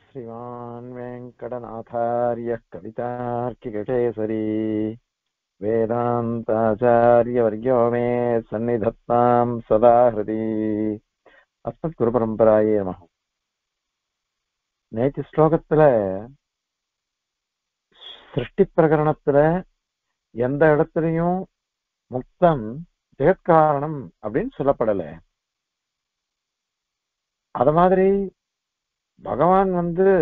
श्रीमान् वेङ्कटनाथार्यः कवितार्किककेसरी वेदान्ताचार्यवर्यो मे सन्निधत्तां सदा हृदि अस्मद्गुरुपरम्पराये नमः. நேற்று ஸ்லோகத்துல சிருஷ்டி பிரகரணத்துல எந்த இடத்துலயும் முக்தம் ஜெகத்காரணம் அப்படின்னு சொல்லப்படல. அத மாதிரி பகவான்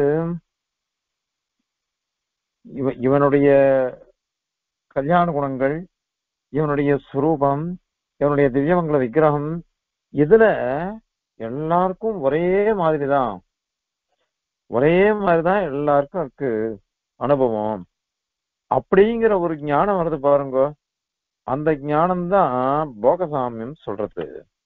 இவனுடைய கல்யாண குணங்கள், இவனுடைய சுரூபம், இவனுடைய திவ்யமங்கல விக்கிரகம் இதுல எல்லாருக்கும் ஒரே மாதிரிதான் எல்லாருக்கும் இருக்கு அனுபவம். அப்படிங்கிற ஒரு ஞானம் வருது பாருங்க. அந்த ஞானம்தான் போகசாமியம் சொல்றது.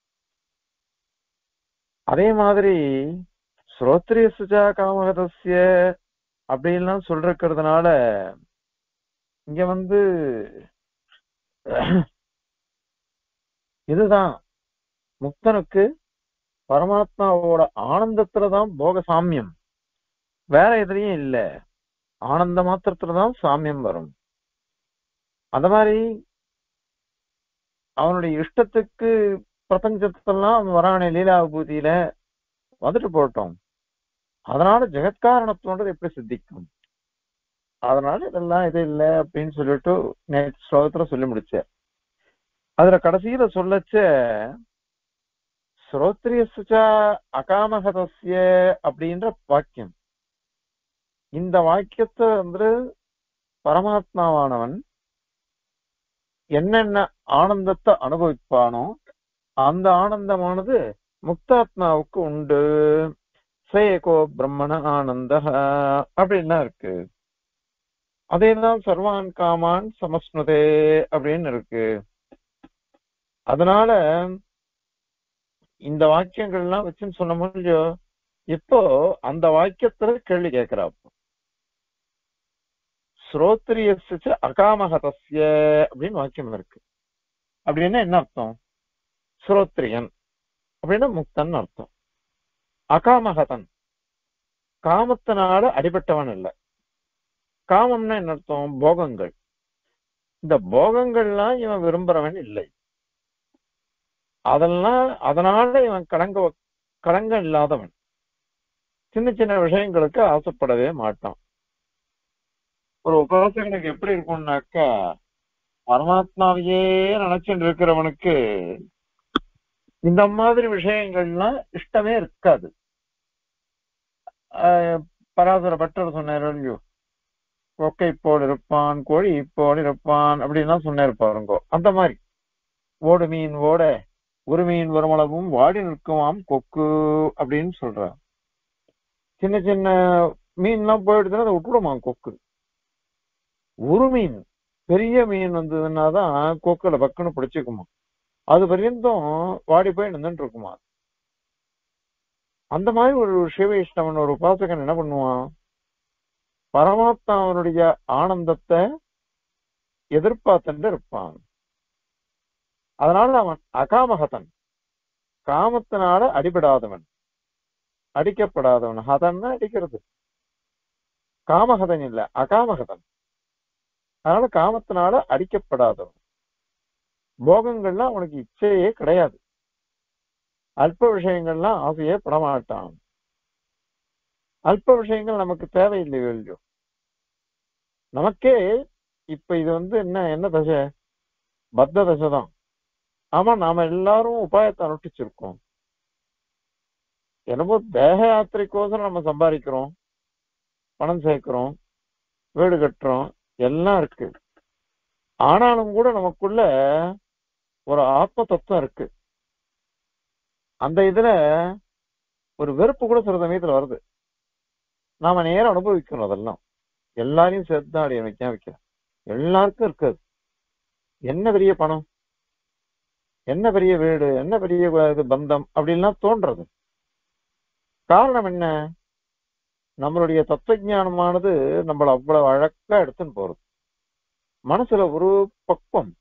அதே மாதிரி ஸ்ரோத்ரிய சுஜா காமகதஸ்ய அப்படின்லாம் சொல்றதுனால இங்க இதுதான் முக்தனுக்கு பரமாத்மாவோட ஆனந்தத்துலதான் போக சாமியம், வேற எதுலயும் இல்ல. ஆனந்த மாத்திரத்துலதான் சாமியம் வரும். அந்த மாதிரி அவனுடைய இஷ்டத்துக்கு பிரபஞ்சத்தெல்லாம் அவன் வரானே லீலா விபூதியில வந்துட்டு போட்டோம். அதனால ஜெகத்காரணத்தோன்றது எப்படி சித்திக்கும்? அதனால இதெல்லாம் இது இல்லை அப்படின்னு சொல்லிட்டு நேற்று ஸ்லோகத்துல சொல்லி முடிச்ச. அதுல கடைசியில சொல்லச்ச ஸ்ரோத்ரிய சுச்சா அகாமகதஸ்ய அப்படின்ற வாக்கியம். இந்த வாக்கியத்தை பரமாத்மாவானவன் என்னென்ன ஆனந்தத்தை அனுபவிப்பானோ அந்த ஆனந்தமானது முக்தாத்மாவுக்கு உண்டு. சேகோ பிரம்மண ஆனந்த அப்படின்னா இருக்கு. அதேதான் சர்வான் காமான் சமஸ்னுதே அப்படின்னு இருக்கு. அதனால இந்த வாக்கியங்கள்லாம் வச்சுன்னு சொன்ன முடியும். இப்போ அந்த வாக்கியத்துல கேள்வி கேட்கிறாப்போ ஸ்ரோத்ரிய அகாமகதஸ்ய அப்படின்னு வாக்கியம் இருக்கு. அப்படின்னா என்ன அர்த்தம்? ஸ்ரோத்ரியன் அப்படின்னா முக்தன் அர்த்தம். அகாமகதன் காமத்தினால அடிபட்டவன் இல்லை. காமம்னா என்ன அர்த்தம்? போகங்கள். இந்த போகங்கள்லாம் இவன் விரும்புறவன் இல்லை. அதனால இவன் களங்கம் இல்லாதவன். சின்ன சின்ன விஷயங்களுக்கு ஆசைப்படவே மாட்டான். ஒரு உபாசகனுக்கு எப்படி இருக்கும்னாக்கா, பரமாத்மாவையே நினைச்சுட்டு இருக்கிறவனுக்கு இந்த மாதிரி விஷயங்கள்லாம் இஷ்டமே இருக்காது. பராசர பட்டர் சொன்னார் இல்லையோ, கொக்கை போல் இருப்பான், கோழி போல் இருப்பான் அப்படின்னா சொன்னார் பாருங்கோ. அந்த மாதிரி ஓடு மீன் ஓட ஒரு மீன் வருமளவும் வாடி நிற்குமாம் கொக்கு அப்படின்னு சொல்றான். சின்ன சின்ன மீன்லாம் போயிடுதுன்னா அதை விட்டுடுமா கொக்கு. ஒரு மீன் பெரிய மீன் வந்ததுன்னாதான் கொக்குல பக்குன்னு பிடிச்சிக்குமா. அது பர்யந்தம் வாடி போய் நின்றுட்டு இருக்குமா. அந்த மாதிரி ஒரு சிவவைஷ்ணவன் ஒரு உபாசகன் என்ன பண்ணுவான்? பரமாத்மாவனுடைய ஆனந்தத்தை எதிர்பார்த்துட்டு இருப்பான். அதனால அவன் அகாமகதன், காமத்தினால அடிபடாதவன், அடிக்கப்படாதவன். ஹதன்னா அடிக்கிறது, காமகதன் இல்ல, அகாமகதன். அதனால காமத்தினால அடிக்கப்படாதவன். போகங்கள்லாம் அவனுக்கு இச்சையே கிடையாது. அல்ப விஷயங்கள்லாம் ஆசையே படமாட்டான். அல்ப விஷயங்கள் நமக்கு தேவையில்லையோ இல்லையோ. நமக்கே இப்ப இது என்ன தசை? பத்த தசை தான். ஆமா, நாம எல்லாரும் உபாயத்தை அனுஷ்டிச்சிருக்கோம். என்னமோ தேக யாத்திரைக்கோசரம் நம்ம சம்பாதிக்கிறோம், பணம் சேர்க்கிறோம், வீடு கட்டுறோம், எல்லாம் இருக்கு. ஆனாலும் கூட நமக்குள்ள ஒரு ஆத்ம தத்துவம் இருக்கு. அந்த இதுல ஒரு வெறுப்பு கூட சில சமயத்துல வருது. நாம நேரம் அனுபவிக்கணும். அதெல்லாம் எல்லாரையும் சேர்த்துதான் அடைய வைக்கிறேன். எல்லாருக்கும் இருக்காது. என்ன பெரிய பணம், என்ன பெரிய வீடு, என்ன பெரிய இது பந்தம் அப்படின்லாம் தோன்றது. காரணம் என்ன? நம்மளுடைய தத்துவஞானமானது நம்மள அவ்வளவு அழகா எடுத்துன்னு போறது. மனசுல ஒரு பக்குவம்,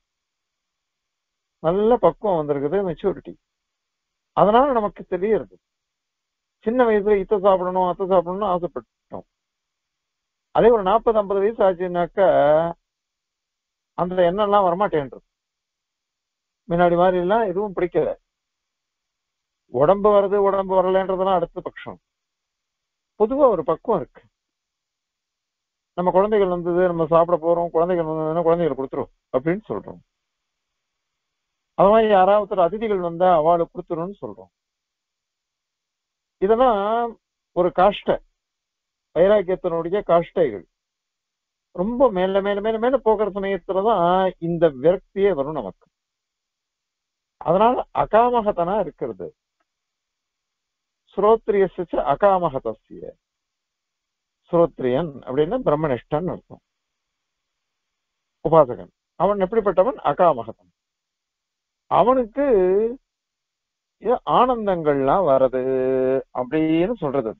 நல்ல பக்குவம் வந்திருக்குது, மெச்சூரிட்டி. அதனால நமக்கு தெரியுது சின்ன வயசுல இத்தை சாப்பிடணும் அத்தை சாப்பிடணும்னு ஆசைப்பட்டோம். அதே ஒரு 40-50 வயசு ஆச்சுன்னாக்கா அந்த எண்ணம் எல்லாம் வரமாட்டேன்றது. முன்னாடி மாதிரி எல்லாம் எதுவும் பிடிக்கல. உடம்பு வருது உடம்பு வரலன்றதெல்லாம் அடுத்த பட்சம். பொதுவா ஒரு பக்குவம் இருக்கு. நம்ம குழந்தைகள் வந்தது, நம்ம சாப்பிட போறோம், குழந்தைகள் வந்ததுன்னா குழந்தைகள் கொடுத்துரும் அப்படின்னு சொல்றோம். அது மாதிரி யாராவது அதிதிகள் வந்தா அவளுக்கு கொடுத்துரும்னு சொல்றோம். இதெல்லாம் ஒரு காஷ்டை, வைராக்கியத்தினுடைய காஷ்டைகள். ரொம்ப மேல மேல மேல மேல போகிற சமயத்துலதான் இந்த விரக்தியே வரும் நமக்கு. அதனால அகாமகத்தனா இருக்கிறது. ஸ்ரோத்ரியசிச்ச அகாமகதஸ்ய. ஸ்ரோத்ரியன் அப்படின்னா பிரம்மனிஷ்டன் அர்த்தம். உபாசகன் அவன் எப்படிப்பட்டவன்? அகாமகதன். அவனுக்கு ஆனந்தங்கள்லாம் வருது அப்படின்னு சொல்றது.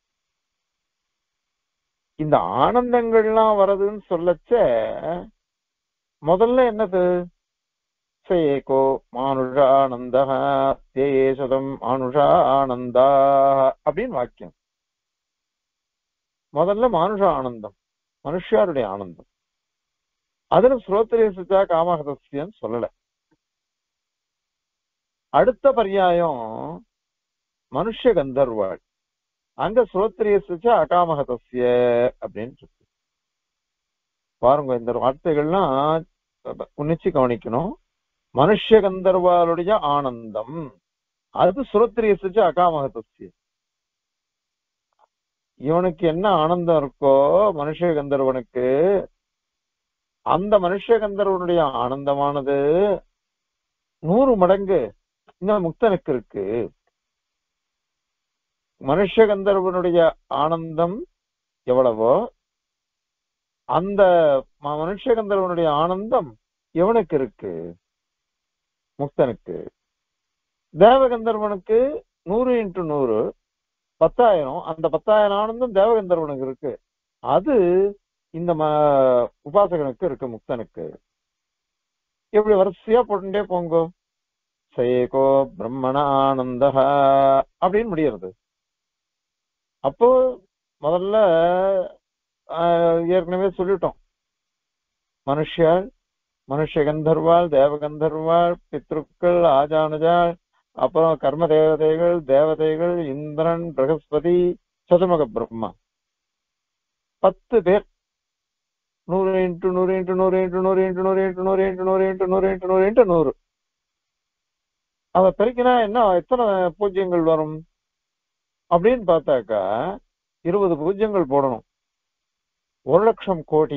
இந்த ஆனந்தங்கள்லாம் வருதுன்னு சொல்லச்ச முதல்ல என்னது? சேகோ மானுஷா ஆனந்தா தேசதம் மானுஷா ஆனந்தா அப்படின்னு வாக்கியம். முதல்ல மானுஷ ஆனந்தம், மனுஷாருடைய ஆனந்தம். அதுல ஸ்ரோத்ரேசிச்சா காமகதஸ்யன்னு சொல்லல. அடுத்த பர்யாயம் மனுஷ கந்தர்வாள், அங்க ஸ்ரோத்ரேசிச்சா அகாமகதஸ்ய அப்படின்னு இருக்கு. பாருங்க, இந்த வார்த்தைகள்லாம் உன்னிச்சு கவனிக்கணும். மனுஷ கந்தர்வாளுடைய ஆனந்தம் அது ஸ்ரோத்ரேசிச்சா அகாமகதஸ்ய. இவனுக்கு என்ன ஆனந்தம் இருக்கோ மனுஷ கந்தர்வனுக்கு, அந்த மனுஷ கந்தர்வனுடைய ஆனந்தமானது 100 மடங்கு இந்த முக்தனுக்கு இருக்கு. மனுஷ கந்தர்வனுடைய ஆனந்தம் எவ்வளவோ அந்த மனுஷ கந்தர்வனுடைய ஆனந்தம் எவனுக்கு இருக்கு? முக்தனுக்கு. தேவகந்தர்வனுக்கு 100 × 100 10,000. அந்த 10,000 ஆனந்தம் தேவகந்தர்வனுக்கு இருக்கு. அது இந்த உபாசகனுக்கு இருக்கு, முக்தனுக்கு. இப்படி வரிசையா போட்டுட்டே போங்கோ. சேகோ பிரம்மண ஆனந்த அப்படின்னு முடியறது. அப்போ முதல்ல ஏற்கனவே சொல்லிட்டோம், மனுஷியால், மனுஷ கந்தர்வாள், தேவகந்தர்வாள், பித்ருக்கள், ஆஜானுஜாள், அப்புறம் கர்ம தேவதைகள், தேவதைகள், இந்திரன், பிரகஸ்பதி, சதுர்முக பிரம்மா, 10 பேர். 100 × 100 × 100 × 100 × 100 × 100 × 100 × 100 × 100 × 100. அதை பெருக்கினா என்ன, எத்தனை பூஜ்யங்கள் வரும் அப்படின்னு பார்த்தாக்கா 20 பூஜ்யங்கள் போடணும். 1,00,000 கோடி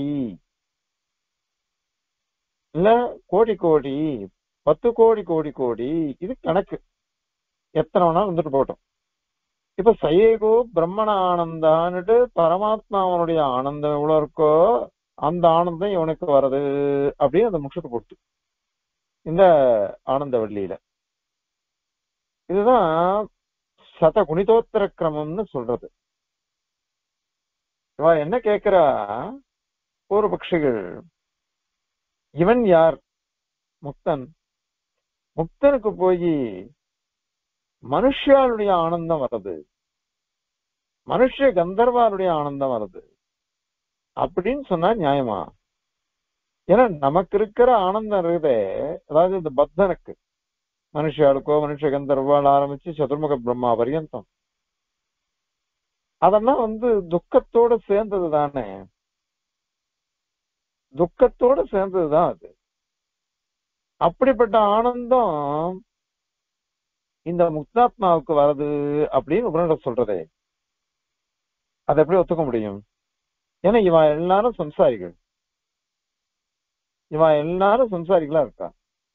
இல்ல கோடி கோடி, 10 கோடி கோடி கோடி, இது கணக்கு. எத்தனை வேணாலும் வந்துட்டு போட்டோம். இப்ப சயேகோ பிரம்மண ஆனந்தான்னுட்டு பரமாத்மாவனுடைய ஆனந்தம் எவ்வளவு இருக்கோ அந்த ஆனந்தம் இவனுக்கு வருது அப்படின்னு அந்த முஷத்தை போட்டு இந்த ஆனந்த வள்ளியில. இதுதான் சத குணிதோத்தர கிரமம்னு சொல்றது. இவ என்ன கேட்கிறா பூர்வ பக்ஷிகள், இவன் யார்? முக்தன். முக்தனுக்கு போய் மனுஷாளுடைய ஆனந்தம் வருது, மனுஷ கந்தர்வாருடைய ஆனந்தம் வருது அப்படின்னு சொன்னா நியாயமா? ஏன்னா நமக்கு இருக்கிற ஆனந்தம் இருக்குதே, அதாவது இந்த பக்தனுக்கு, மனுஷாளுக்கோ மனுஷ கந்தர்வால் ஆரம்பிச்சு சதுர்முக பிரம்மா பரியந்தம், அதெல்லாம் துக்கத்தோட சேர்ந்தது தானே. துக்கத்தோட சேர்ந்ததுதான் அது. அப்படிப்பட்ட ஆனந்தம் இந்த முக்தாத்மாவுக்கு வருது அப்படின்னு உபனிஷத் சொல்றதே. அதை எப்படி ஒத்துக்க முடியும்? ஏன்னா இவன் எல்லாரும் சம்சாரிகள், இவன் எல்லாரும் சம்சாரிகளா இருக்கா.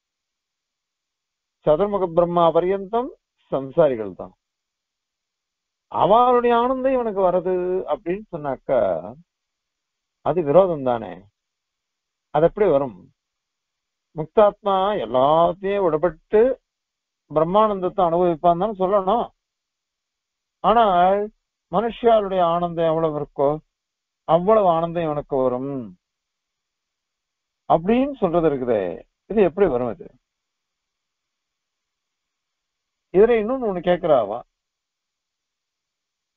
சதுர்முக பிரம்மா பரியந்தம் சம்சாரிகள் தான். அவளுடைய ஆனந்தம் இவனுக்கு வருது அப்படின்னு சொன்னாக்கா அது விரோதம் தானே. அது எப்படி வரும்? முக்தாத்மா எல்லாத்தையும் விடப்பட்டு பிரம்மானந்தத்தை அனுபவிப்பான் தானே சொல்லணும். ஆனால் மனுஷாளுடைய ஆனந்தம் எவ்வளவு இருக்கோ அவ்வளவு ஆனந்தம் இவனுக்கு வரும் அப்படின்னு சொல்றது இருக்குதே, இது எப்படி வரும்? இது இதுல இன்னொன்னு ஒண்ணு கேட்கிறாவா,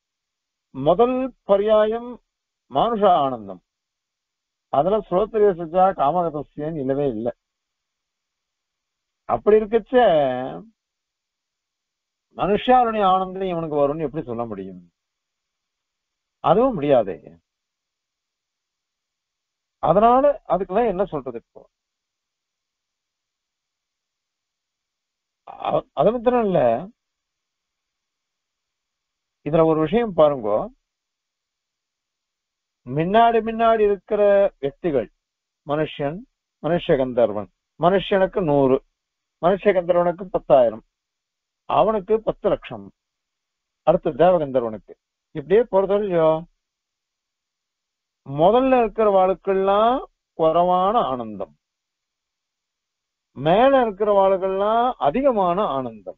முதல் பர்யாயம் மானுஷ ஆனந்தம். அதுல ஸ்ரோத்ரிய சுஜா காமகதஸ்யன் இல்லவே இல்லை. அப்படி இருக்கச்ச மனுஷாருடைய ஆனந்தம் இவனுக்கு வரும்னு எப்படி சொல்ல முடியும்? அதுவும் முடியாதே. அதனால அதுக்கெல்லாம் என்ன சொல்றது இப்போ? அது மாத்திரம் இல்ல, இதுல ஒரு விஷயம் பாருங்க. முன்னாடி முன்னாடி இருக்கிற వ్యక్తిகள், மனுஷன், மனுஷ கந்தர்வன், மனுஷனுக்கு 100, மனுஷ கந்தர்வனுக்கு 10,000, அவனுக்கு 10 லட்சம், அடுத்து தேவகந்தர்வனுக்கு இப்படியே போறது இல்லையோ. முதல்ல இருக்கிற வாழ்க்கெல்லாம் குறைவான ஆனந்தம், மேல இருக்கிற வாழ்க்கெல்லாம் அதிகமான ஆனந்தம்.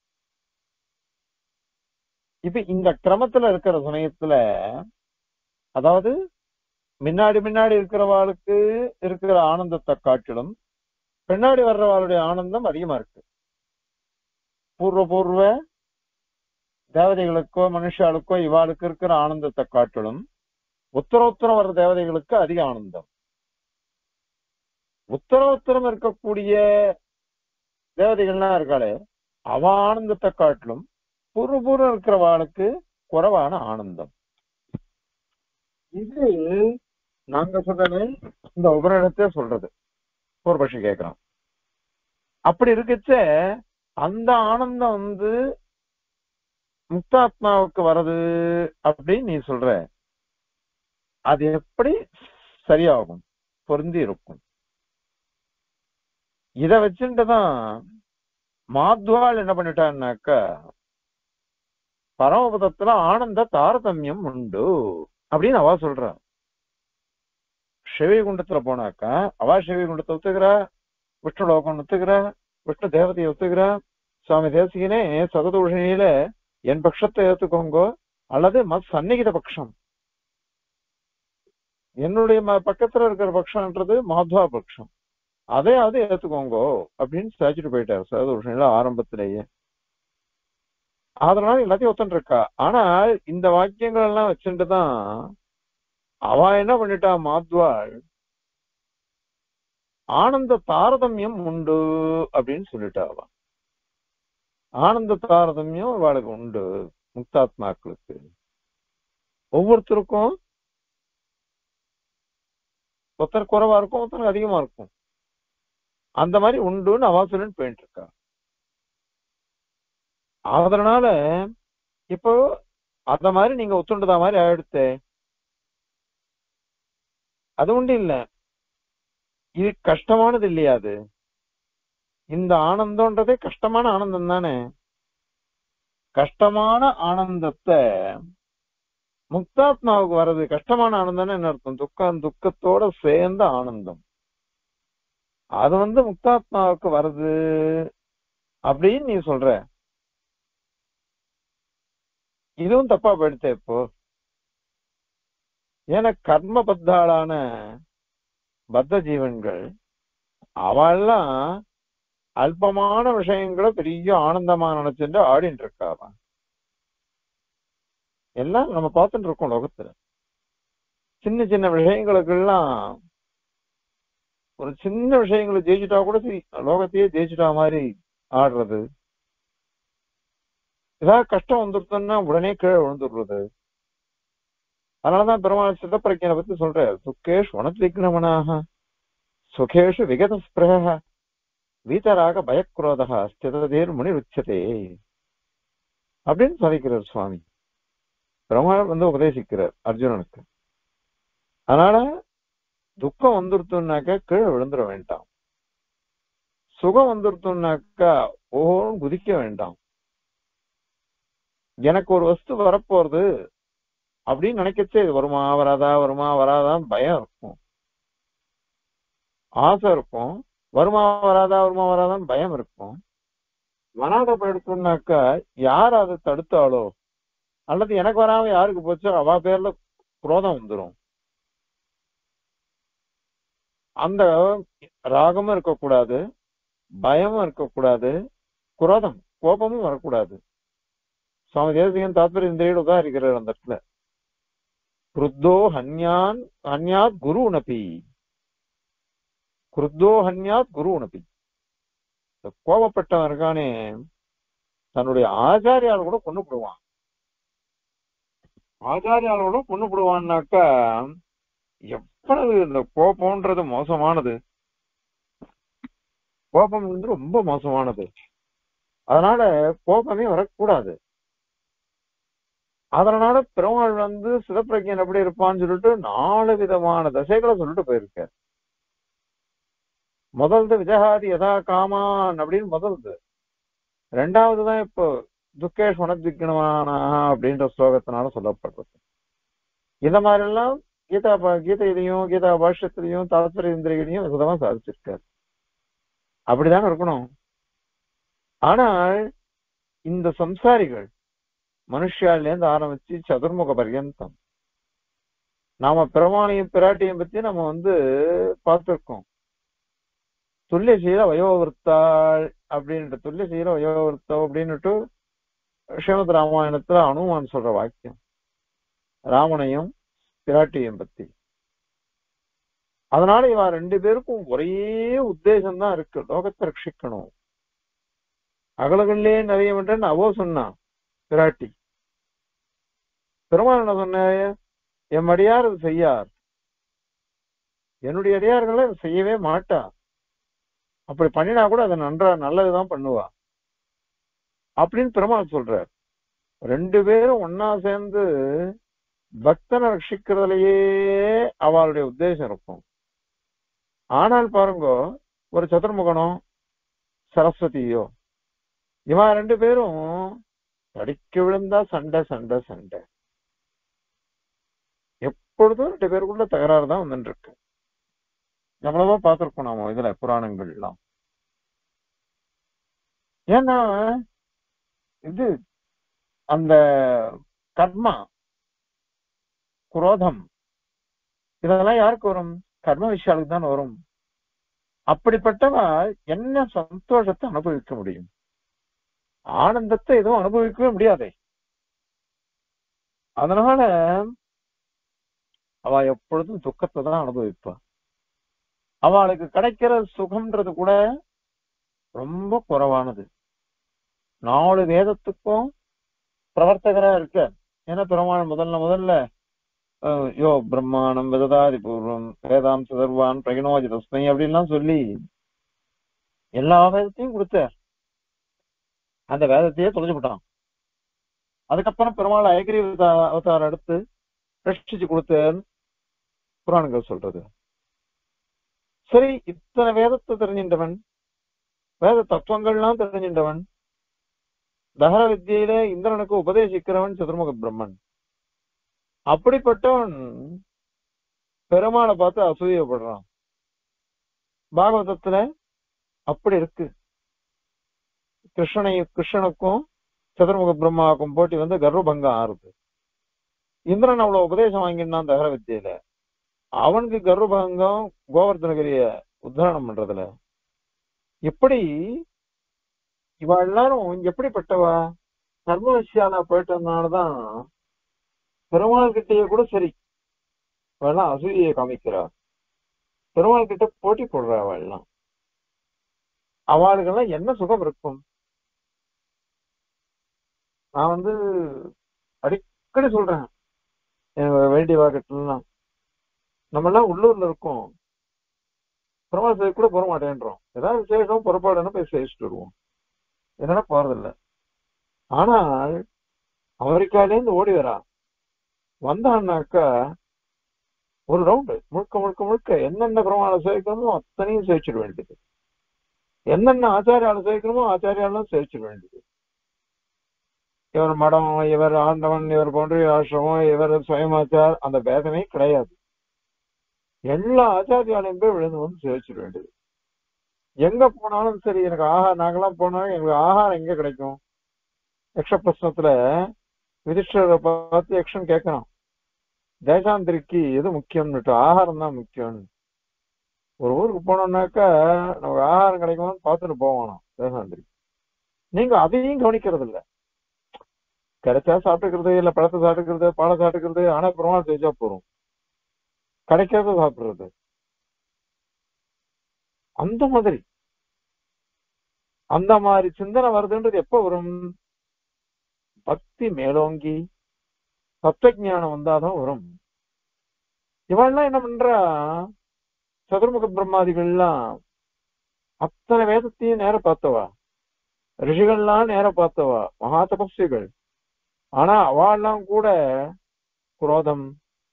இப்ப இந்த கிரமத்துல இருக்கிற சமயத்துல, அதாவது முன்னாடி முன்னாடி இருக்கிறவாளுக்கு இருக்கிற ஆனந்தத்தை காட்டிலும் பின்னாடி வர்றவாளுடைய ஆனந்தம் அதிகமா இருக்கு. பூர்வ தேவதைகளுக்கோ மனுஷாளுக்கோ இவாளுக்கு இருக்கிற ஆனந்தத்தை காட்டிலும் உத்தரோத்தரம் வர்ற தேவதைகளுக்கு அதிக ஆனந்தம். உத்தரோத்தரம் இருக்கக்கூடிய தேவதைகள்லாம் இருக்காளே, அவ ஆனந்தத்தை காட்டிலும் பூர்வம் இருக்கிறவாளுக்கு குறைவான ஆனந்தம். இது நாங்க சொல்றது இந்த உபநிடத்தை சொல்றது. பூர்வபக்ஷி கேட்கிறான். அப்படி இருக்கச்ச அந்த ஆனந்தம் முக்தாத்மாவுக்கு வருது அப்படின்னு நீ சொல்ற, அது எப்படி சரியாகும், பொருந்தி இருக்கும்? இத வச்சுட்டுதான் மாத்வாள் என்ன பண்ணிட்டான்னாக்கா, பரமபதத்துல ஆனந்த தாரதமியம் உண்டு அப்படின்னு அவ சொல்ற. சிவகுண்டத்துல போனாக்கா அவ சிவகுண்டத்தை ஒத்துக்கிறா, விஷ்ணு லோகம் ஒத்துக்கிறா, விஷ்ணு தேவதையை ஒத்துக்கிறா. சுவாமி தேசிகனே சததூஷணியில என் பட்சத்தை ஏத்துக்கோங்கோ அல்லது மத் சந்நிகித பட்சம், என்னுடைய பக்கத்துல இருக்கிற பட்சம்ன்றது மாத்வா பட்சம், அதையாவது ஏத்துக்கோங்கோ அப்படின்னு சாச்சிட்டு போயிட்டார் சததூஷணியில ஆரம்பத்திலேயே. அதனால எல்லாத்தையும் ஒத்துன்னு இருக்கா. ஆனால் இந்த வாக்கியங்கள் எல்லாம் வச்சுட்டுதான் அவ என்ன பண்ணிட்டா, மாத்வாள் ஆனந்த தாரதமியம் உண்டு அப்படின்னு சொல்லிட்டா. அவ ஆனந்த தாரதமியம் அவளுக்கு உண்டு. முக்தாத்மாக்களுக்கு ஒவ்வொருத்தருக்கும் ஒருத்தர் குறைவா இருக்கும், ஒருத்தருக்கு அதிகமா இருக்கும். அந்த மாதிரி உண்டுன்னு அவ சொல்லிட்டு போயிட்டு இருக்கா. அதனால இப்போ அத மாதிரி நீங்க ஒத்துண்டதா மாதிரி ஆயிடுத்து. அது உண்டு இல்ல, இது கஷ்டமானது இல்லையா? அது இந்த ஆனந்தம்ன்றதே கஷ்டமான ஆனந்தம் தானே. கஷ்டமான ஆனந்தத்தை முக்தாத்மாவுக்கு வர்றது கஷ்டமான ஆனந்தம்னு என்ன அர்த்தம்? துக்கத்தோட சேர்ந்த ஆனந்தம் அது முக்தாத்மாவுக்கு வருது அப்படின்னு நீ சொல்ற. இதுவும் தப்பா போயிடுத்த இப்போ. ஏன்னா கர்ம பத்தாளான பத்த ஜீவன்கள் அவெல்லாம் அல்பமான விஷயங்களை பெரிய ஆனந்தமா நினைச்சுட்டு ஆடிட்டு இருக்காவ. எல்லாம் நம்ம பார்த்துட்டு இருக்கோம் லோகத்துல. சின்ன சின்ன விஷயங்களுக்கெல்லாம் ஒரு சின்ன விஷயங்களை ஜெயிச்சுட்டா கூட சரி, லோகத்தையே ஜெயிச்சுட்டா மாதிரி ஆடுறது. ஏதாவது கஷ்டம் வந்துருத்தோம்னா உடனே கீழே விழுந்துடுறது. அதனாலதான் பெருமாள் சித்தப்பிரஜனை பத்தி சொல்ற, சுக்கேஷ் வனத்விக்னமனாக சுகேஷு விகத ஸ்பிரக வீதராக பயக்ரோதா ஸ்திததீர் முனி உச்சதே அப்படின்னு சொல்லிக்கிறார் சுவாமி. பெருமாள் உபதேசிக்கிறார் அர்ஜுனனுக்கு. அதனால துக்கம் வந்துருத்தோம்னாக்கா கீழே விழுந்துட வேண்டாம், சுகம் வந்துருத்தோம்னாக்கா ஓன்னு குதிக்க வேண்டாம். எனக்கு ஒரு வஸ்து வரப்போறது அப்படின்னு நினைக்கச்சே இது வருமா வராதா வருமா வராதான் பயம் இருக்கும், ஆசை இருக்கும். வருமா வராதான் பயம் இருக்கும். வராத போயிடுச்சுனாக்கா யார் அதை தடுத்தாலோ அல்லது எனக்கு வராம யாருக்கு போச்சோ அவ பேர்ல குரோதம் வந்துடும். அந்த ராகமும் இருக்கக்கூடாது, பயமும் இருக்கக்கூடாது, குரோதம் கோபமும் வரக்கூடாது. சுவாமி தேசிகன் தாத்பரிய இந்திரியோட தான் இருக்கிறார் அந்த இடத்துல. குருத்தோ ஹன்யாத் குரு நபி, குருத்தோ ஹன்யாத் குரு நபி. கோபப்பட்டவன் இருக்கானே தன்னுடைய ஆச்சாரியால் கூட கொண்டு போடுவான். ஆச்சாரியாலோட கொண்டு போடுவான்னாக்கா எவ்வளவு இந்த கோபம்ன்றது மோசமானது. கோபம் வந்து ரொம்ப மோசமானது. அதனால கோபமே வரக்கூடாது. அதனால பெருமாள் வந்து சிவப்பிரஜன் எப்படி இருப்பான்னு சொல்லிட்டு 4 விதமான தசைகளை சொல்லிட்டு போயிருக்கார். முதல்து விஜகாதி யதா காமான் அப்படின்னு முதல்து. ரெண்டாவதுதான் இப்போ துக்கேஷ் உனத்விக்னமான அப்படின்ற ஸ்லோகத்தினால சொல்லப்பட்டது. இந்த மாதிரி எல்லாம் கீதையிலையும் கீதா பாஷ்யத்திலையும் தாத்பரிய இந்திரியிலையும் விதமா சாதிச்சிருக்காரு. அப்படிதான் இருக்கணும். ஆனால் இந்த சம்சாரிகள் மனுஷால இருந்து ஆரம்பிச்சு சதுர்முக பர்யந்தம் நாம பெருமானையும் பிராட்டியும் பத்தி நம்ம வந்து பார்த்திருக்கோம். துல்லிய சீல வயோவிருத்தாள் அப்படின்ற துல்லிய சீல வயோவிருத்தம் அப்படின்னுட்டு ஸ்ரீமத் ராமாயணத்துல அனுமான் சொல்ற வாக்கியம் ராமனையும் பிராட்டியும் பத்தி. அதனால இவ 2 பேருக்கும் ஒரே உத்தேசம் தான் இருக்கு, லோகத்தை ரட்சிக்கணும். அகலகள்லே நிறைய வேண்டன்னு அவோ சொன்னான் பிராட்டி. பெருமாள் என்ன சொன்ன, என் அடியார் அது செய்யார், என்னுடைய அடியார்களை செய்யவே மாட்டா. அப்படி பண்ணினா கூட அதை நல்லதுதான் பண்ணுவா அப்படின்னு பெருமாள் சொல்றார். 2 பேரும் ஒன்னா சேர்ந்து பக்தனை ரட்சிக்கிறதுலயே அவளுடைய உத்தேசம் இருக்கும். ஆனால் பாருங்க, ஒரு சதுர்முகனோ சரஸ்வதியோ இவன் 2 பேரும் தடிக்க விழுந்தா சண்டை சண்டை சண்டை. எப்பொழுதும் 2 பேருக்குள்ள தகராறு தான் வந்துட்டு இருக்கு. எவ்வளவோ பார்த்திருக்கோம் நாம இதுல புராணங்கள் எல்லாம். ஏன்னா இது அந்த கர்மா குரோதம் இதெல்லாம் யாருக்கு வரும்? கர்ம விஷயாலுக்கு தான் வரும். அப்படிப்பட்டவ என்ன சந்தோஷத்தை அனுபவிக்க முடியும்? ஆனந்தத்தை எதுவும் அனுபவிக்கவே முடியாதே. அதனால அவ எப்பொழுதும் துக்கத்தை தான் அனுபவிப்பா. அவளுக்கு கிடைக்கிற சுகம்ன்றது கூட ரொம்ப குறைவானது. 4 வேதத்துக்கும் பிரவர்த்தகரா இருக்க. ஏன்னா பெருமாள் முதல்ல யோ பிரம்மாணம் விததாதி பூர்வம் வேதாம் சதர்வான் பிரகினோஜி தஸ்மை அப்படின்லாம் சொல்லி எல்லா வேதத்தையும் கொடுத்தார். அந்த வேதத்தையே தொலைச்சு விட்டான். அதுக்கப்புறம் பெருமாள் ஐகிரி அவதாரம் எடுத்து ரட்சிச்சு கொடுத்தார் புராணங்கள் சொல்றது. சரி, இத்தனை வேதத்தை தெரிஞ்சின்றவன், வேத தத்துவங்கள்லாம் தெரிஞ்சின்றவன், தகர வித்தியில இந்திரனுக்கு உபதேசிக்கிறவன் சதுர்முக பிரம்மன். அப்படிப்பட்டவன் பெருமாளை பார்த்து அசூயப்படுறான். பாகவதத்துல அப்படி இருக்கு. கிருஷ்ணனுக்கும் சதுர்முக பிரம்மாவுக்கும் போட்டி வந்து கர்வபங்கம் ஆறுது. இந்திரன் அவ்வளவு உபதேசம் வாங்கினான் தகர வித்தியில. அவனுக்கு கர்வபங்கம் கோவர்தனகிரிய உத்தாரணம் பண்றதுல. இப்படி இவ எல்லாரும் எப்படிப்பட்டவா? கர்ம விஷயால போயிட்டதுனாலதான் பெருமாள் கிட்டேயே கூட சரி அவெல்லாம் அசூயை காமிக்கிறா. பெருமாள் கிட்ட போட்டி போடுறா. அவெல்லாம் அவளுக்கெல்லாம் என்ன சுகம் இருக்கும்? நான் வந்து அடிக்கடி சொல்றேன் வேண்டிய வாக்கெல்லாம், நம்ம எல்லாம் உள்ளூர்ல இருக்கோம், பெருமாள் சேவை கூட போற மாட்டேன்றோம். ஏதாவது விசேஷம் புறப்பாடுன்னு போய் சேவிச்சுட்டு வருவோம், என்னன்னா போறதில்ல. ஆனால் அமெரிக்காலேருந்து ஓடி வரா வந்தான்னாக்கா ஒரு ரவுண்டு முழுக்க முழுக்க முழுக்க என்னென்ன பெருமாளை சேவிக்கணுமோ அத்தனையும் சேவிச்சிட வேண்டியது. என்னென்ன ஆச்சாரியால சேவிக்கணுமோ ஆச்சாரியாலும் சேவிச்சிட வேண்டியது. இவர் மடம், இவர் ஆண்டவன், இவர் போன்ற ஆசிரமம், இவர் சுயமாச்சார், அந்த பேதமே கிடையாது. எல்லா ஆச்சாரியாலையும் போய் விழுந்து வந்து சேவிச்சிட வேண்டியது. எங்க போனாலும் சரி, எனக்கு நாங்கெல்லாம் போனாலும் எங்களுக்கு ஆகாரம் எங்க கிடைக்கும்? யக்ஷ பிரஸ்னத்துல யுதிஷ்டரை பார்த்து யக்ஷன் கேட்கணும், தேசாந்திரிக்கு எது முக்கியம்னுட்டு. ஆகாரம் தான் முக்கியம். ஒரு ஊருக்கு போனோம்னாக்கா நமக்கு ஆகாரம் கிடைக்குமான்னு பார்த்துட்டு போவானோ தேசாந்திரி. நீங்க அதையும் கவனிக்கிறது இல்லை. கிடைச்சா சாப்பிட்டுக்கிறது, இல்ல பழத்தை சாப்பிட்டுக்கிறது, பாலை சாப்பிட்டுக்கிறது, ஆனா பெருமாள் செஞ்சா போறோம். கிடைக்காத சாப்பிடுறது. அந்த மாதிரி அந்த மாதிரி சிந்தனை வருதுன்றது எப்ப வரும்? பக்தி மேலோங்கி தத்துவஞானம் வந்தாதான் வரும். இவெல்லாம் என்ன பண்றா? சதுர்முக பிரம்மாதிகள்லாம் அத்தனை வேதத்தையும் நேர பார்த்தவா, ரிஷிகள்லாம் நேர பார்த்தவா, மகா தபஸ்விகள். ஆனா அவெல்லாம் கூட குரோதம்,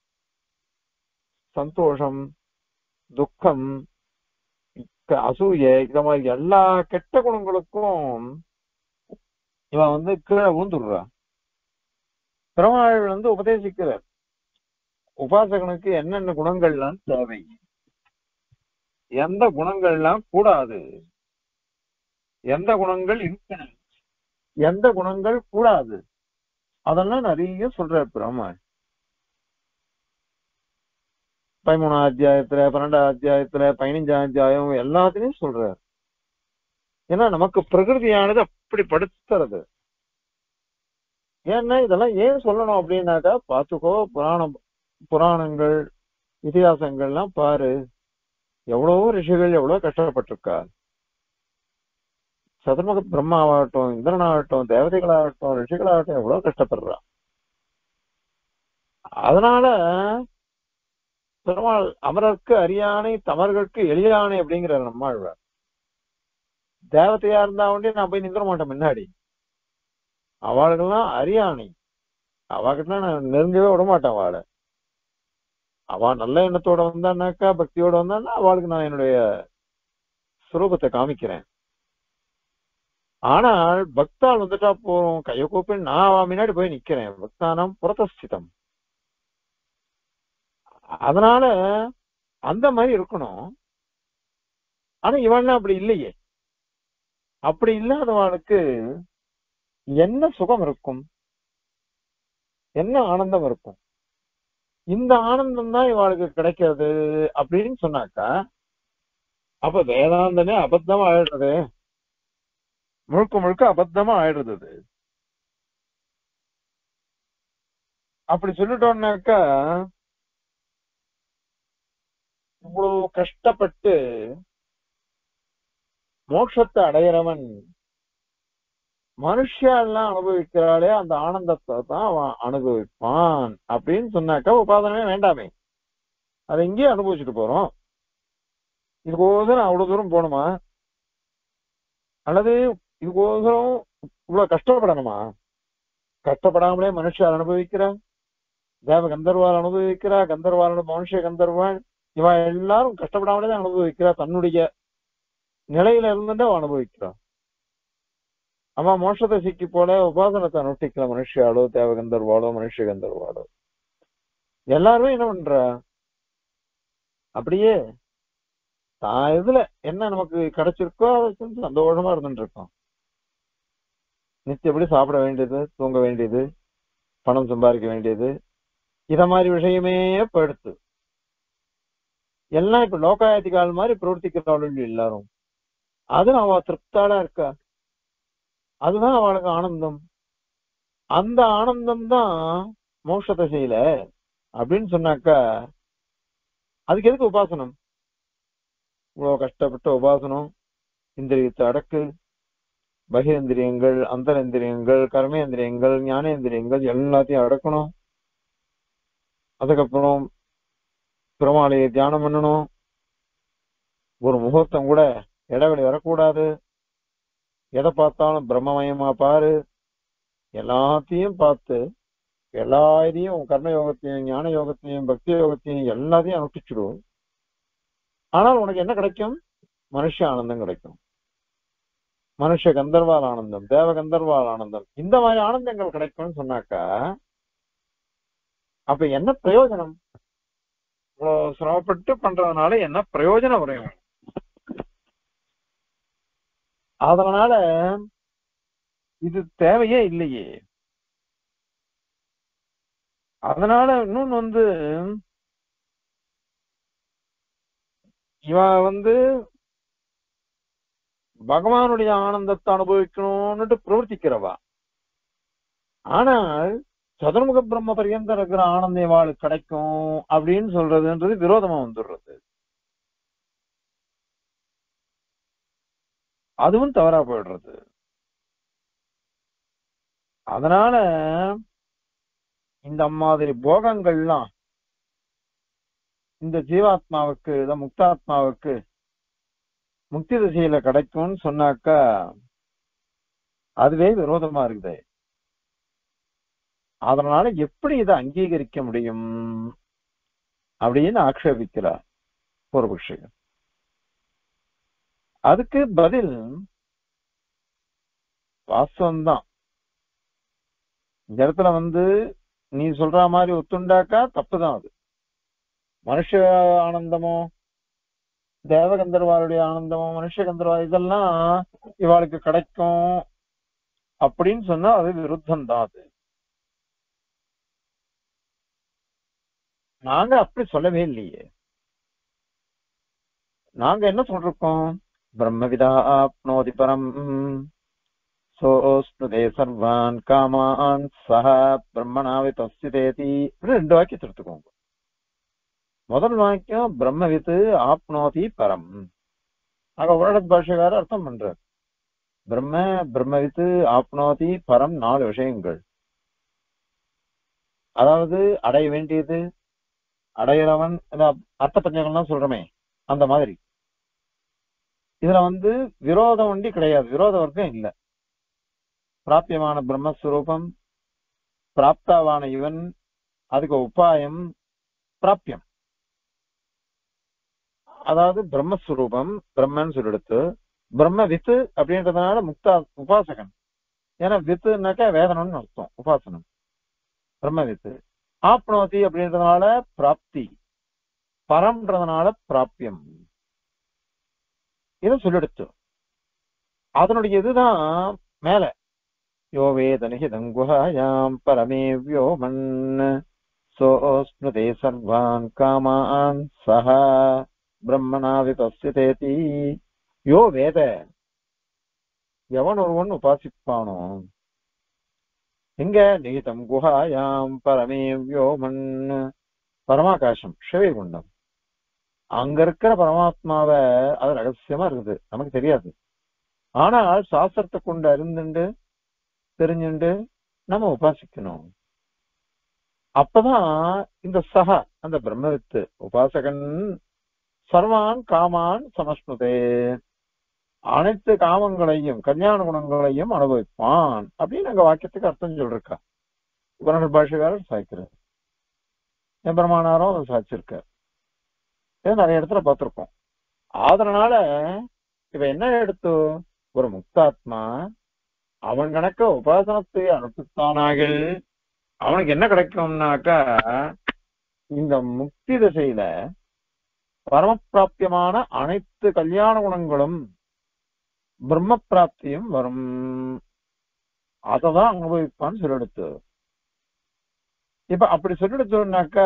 சந்தோஷம், துக்கம், அசூயை, இந்த மாதிரி எல்லா கெட்ட குணங்களுக்கும் இவன் கீழே ஊந்துடுறா. பெருமாள் உபதேசிக்கிறார் உபாசகனுக்கு என்னென்ன குணங்கள்லாம் தேவை, எந்த குணங்கள்லாம் கூடாது, எந்த குணங்கள் இருக்கணும், எந்த குணங்கள் கூடாது, அதெல்லாம் நிறைய சொல்றார் பெருமாள். 13ஆம் அத்தியாயத்துல, 12ஆம் அத்தியாயத்துல, 15ஆம் அத்தியாயம் எல்லாத்திலையும் சொல்றார். ஏன்னா நமக்கு பிரகிருதியானது அப்படி படுத்துறது. ஏன்னா இதெல்லாம் ஏன் சொல்லணும் அப்படின்னாக்கா, பார்த்துக்கோ, புராணங்கள் இதிகாசங்கள்லாம் பாரு, எவ்வளவோ ரிஷிகள் எவ்வளவு கஷ்டப்பட்டிருக்கா. சதுர்முக பிரம்மாவாகட்டும், இந்திரனாகட்டும், தேவதைகளாகட்டும், ரிஷிகளாகட்டும் எவ்வளவு கஷ்டப்படுறா. அதனால பெருமாள் அமரர்க்கு அரியானை தமர்களுக்கு எளியானை அப்படிங்கிறார் நம்மாழ்வார். தேவதையா இருந்தா ஒண்டி நான் போய் நிந்திர மாட்டேன் முன்னாடி. அவளுக்கெல்லாம் அரியானை, அவகிட்ட நான் நெருங்கவே விட மாட்டேன். அவளை அவ நல்ல எண்ணத்தோட வந்தான்னாக்கா, பக்தியோட வந்தான்னா அவளுக்கு நான் என்னுடைய சுரூபத்தை காமிக்கிறேன். ஆனால் பக்தாள் வந்துட்டா போறோம், கைய கூப்பி நான் அவ முன்னாடி போய் நிக்கிறேன். பக்தானம் புரதஸ்திதம். அதனால அந்த மாதிரி இருக்கணும். ஆனா இவள்லாம் அப்படி இல்லையே. அப்படி இல்லாதவனுக்கு என்ன சுகம் இருக்கும், என்ன ஆனந்தம் இருக்கும்? இந்த ஆனந்தம் தான் இவாளுக்கு கிடைக்கிறது அப்படின்னு சொன்னாக்கா, அப்ப வேதாந்தமே அபத்தமா ஆயிடுறது, முழுக்க முழுக்க அபத்தமா ஆயிடுறது அது. அப்படி சொல்லிட்டோம்னாக்கா, இவ்வளவு கஷ்டப்பட்டு மோட்சத்தை அடையிறவன் மனுஷெல்லாம் அனுபவிக்கிறாளே அந்த ஆனந்தத்தை தான் அவன் அனுபவிப்பான் அப்படின்னு சொன்னாக்கா உபாதனமே வேண்டாமே, அதை இங்கேயே அனுபவிச்சுட்டு போறோம். இதுக்கோசரம் அவ்வளவு தூரம் போகணுமா? அல்லது இதுக்கோசரம் இவ்வளவு கஷ்டப்படணுமா? கஷ்டப்படாமலே மனுஷால் அனுபவிக்கிறா, தேவ கந்தர்வால் அனுபவிக்கிறா, கந்தர்வால் மனுஷ கந்தர்வாள், இவ எல்லாரும் கஷ்டப்படாமலே தான் அனுபவிக்கிறா. தன்னுடைய நிலையில இருந்துட்டு அவன் அனுபவிக்கிறான். அவன் மோட்சத்தை சிக்கி போல உபாசனத்தை அனுஷ்டிக்கல மனுஷாலோ, தேவ கந்தர்வாளோ, மனுஷ கந்தர்வாளோ எல்லாருமே என்ன பண்றா? அப்படியே தான் இதுல என்ன நமக்கு கிடைச்சிருக்கோ அதை செஞ்சு சந்தோஷமா இருந்துட்டு இருக்கோம். நிச்சயப்படி சாப்பிட வேண்டியது, தூங்க வேண்டியது, பணம் சம்பாதிக்க வேண்டியது, இத மாதிரி விஷயமே போயிடுத்து. எல்லாம் இப்ப லோகாயத்திகால் மாதிரி பிரவர்த்திக்கிறவர்கள் எல்லாரும். அது அவ திருப்தாளா இருக்கா, அதுதான் அவளுக்கு ஆனந்தம். அந்த ஆனந்தம் தான் மோட்சத்தை செய்யல அப்படின்னு சொன்னாக்கா, அதுக்கு எதுக்கு உபாசனம்? இவ்வளவு கஷ்டப்பட்ட உபாசனம், இந்திரியத்தை அடக்கு, பகிரந்திரியங்கள், அந்தரந்திரியங்கள், கர்மேந்திரியங்கள், ஞானேந்திரியங்கள் எல்லாத்தையும் அடக்கணும். அதுக்கப்புறம் பெருமாளையை தியானம் பண்ணணும். ஒரு முகூர்த்தம் கூட இடைவெளி வரக்கூடாது. எதை பார்த்தாலும் பிரம்மமயமா பாரு. எல்லாத்தையும் பார்த்து எல்லா இதையும் கர்ம யோகத்தையும், ஞான யோகத்தையும், பக்தி யோகத்தையும் எல்லாத்தையும் அனுஷ்டிச்சிடும். ஆனால் உனக்கு என்ன கிடைக்கும்? மனுஷ ஆனந்தம் கிடைக்கும். மனுஷ கந்தர்வால் ஆனந்தம், தேவ கந்தர்வால் ஆனந்தம், இந்த மாதிரி ஆனந்தங்கள் கிடைக்கும்னு சொன்னாக்கா, அப்ப என்ன பிரயோஜனம்? இவ்வளவு சிரமப்பட்டு பண்றதுனால என்ன பிரயோஜனம் வரும்? அதனால இது தேவையே இல்லையே. அதனால இன்னொன்னு இவ பகவானுடைய ஆனந்தத்தை அனுபவிக்கணும்னுட்டு பிரவர்த்திக்கிறவா. ஆனால் சதுர்முக பிரம்ம பரியந்தம் இருக்கிற ஆனந்த இவாளுக்கு கிடைக்கும் அப்படின்னு சொல்றதுன்றது விரோதமா வந்துடுறது. அதுவும் தவறா போயிடுறது. அதனால இந்த மாதிரி போகங்கள்லாம் இந்த ஜீவாத்மாவுக்கு முக்தாத்மாவுக்கு முக்தி திசையில கிடைக்கும்னு சொன்னாக்கா அதுவே விரோதமா இருக்குது. அதனால எப்படி இதை அங்கீகரிக்க முடியும் அப்படின்னு ஆக்ஷேபிக்கிறார் பூர்வபக்ஷி. அதுக்கு பதில் வாஸ்தவம்தான். இந்த இடத்துல நீ சொல்ற மாதிரி ஒத்துண்டாக்கா தப்புதான். அது மனுஷ ஆனந்தமோ தேவகந்தர்வாருடைய ஆனந்தமோ மனுஷ கந்தர்வா இதெல்லாம் இவாளுக்கு கிடைக்கும் அப்படின்னு சொன்னா அது விருத்தம் தான். அது நாங்க அப்படி சொல்லவே இல்லையே. நாங்க என்ன சொல்றோம், பிரம்மவிதா ஆப்னோதி பரம் சோஸ்னுதே சர்வான் காமான் சஹ பிரம்மணாவி தஸ்திதேதி. ரெண்டு வாக்கியத்தை எடுத்துக்கோங்க. முதல் வாக்கியம் பிரம்மவித்து ஆப்னோதி பரம். ஆக உலகத் பாஷைக்கார அர்த்தம் பண்றார். பிரம்மவித்து ஆப்னோதி பரம் 4 விஷயங்கள். அதாவது அடைய வேண்டியது, அடையிறவன், அர்த்த பஞ்சங்கள்லாம் சொல்றமே அந்த மாதிரி. இதுல விரோதம் ஒண்டி கிடையாது, விரோத வர்க்கம் இல்ல. பிராபியமான பிரம்மஸ்வரூபம், பிராப்தாவான இவன், அதுக்கு உபாயம் பிராபியம். அதாவது பிரம்மஸ்வரூபம் பிரம்மன்னு சொல்லிடுத்து, பிரம்ம வித்து அப்படின்றதுனால முக்தா உபாசகன். ஏன்னா வித்துனாக்கா வேதனம்னு அர்த்தம், உபாசனம். பிரம்ம வித்து ஆப்னோதி அப்படின்றதுனால பிராப்தி, பரம்ன்றதுனால பிராபியம். இதை சொல்லிடுத்து. அதனுடைய இதுதான் மேல யோ வேதனிஹிதம் குஹாயாம் பரமே வ்யோமன் சோஸ்னுதே சர்வான் காமான் சஹ பிரம்மணா விபஸ்யதேதி. யோ வேத, எவன் ஒருவன் உபாசிப்பானோ, எங்க நிகிதம் குஹாயாம் பரமே வ்யோமன், பரமாகாசம் சிவகுண்டம், அங்க இருக்கிற பரமாத்மாவை, அது ரகசியமா இருக்குது, நமக்கு தெரியாது. ஆனால் சாஸ்திரத்தை கொண்டு அறிந்துண்டு தெரிஞ்சுண்டு நம்ம உபாசிக்கணும். அப்பதான் இந்த சஹா அந்த பிரம்மவித்து உபாசகன் சர்வான் காமான் சமஸ்னுதே, அனைத்து காமங்களையும் கல்யாண குணங்களையும் அனுபவிப்பான் அப்படின்னு அங்க வாக்கியத்துக்கு அர்த்தம் சொல்லிருக்கா. உபனிஷத் பாஷைக்காரர் சாய்க்கிறார், எம்பெருமானாரும் அதை சாய்ச்சிருக்கார். நிறைய இடத்துல பார்த்திருக்கோம். அதனால இவ என்ன எடுத்து, ஒரு முக்தாத்மா அவன் கணக்க உபாசனத்தை அனுப்பித்தானாக அவனுக்கு என்ன கிடைக்கும்னாக்கா, இந்த முக்தி திசையில பரமப்பிராப்தியமான அனைத்து கல்யாண குணங்களும் பிரம்ம பிராப்தியும் வரும். அததான் அனுபவிப்பான்னு சொல்லிடுத்து. இப்ப அப்படி சொல்லிடுத்தோம்னாக்கா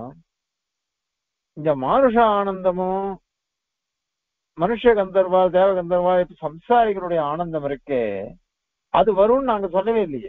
இந்த மானுஷ ஆனந்தமும் மனுஷ கந்தர்வா தேவ கந்தர்வா இப்ப சம்சாரிகளுடைய ஆனந்தம் இருக்கே, அது வரும்னு நாங்க சொல்லவே இல்லையே.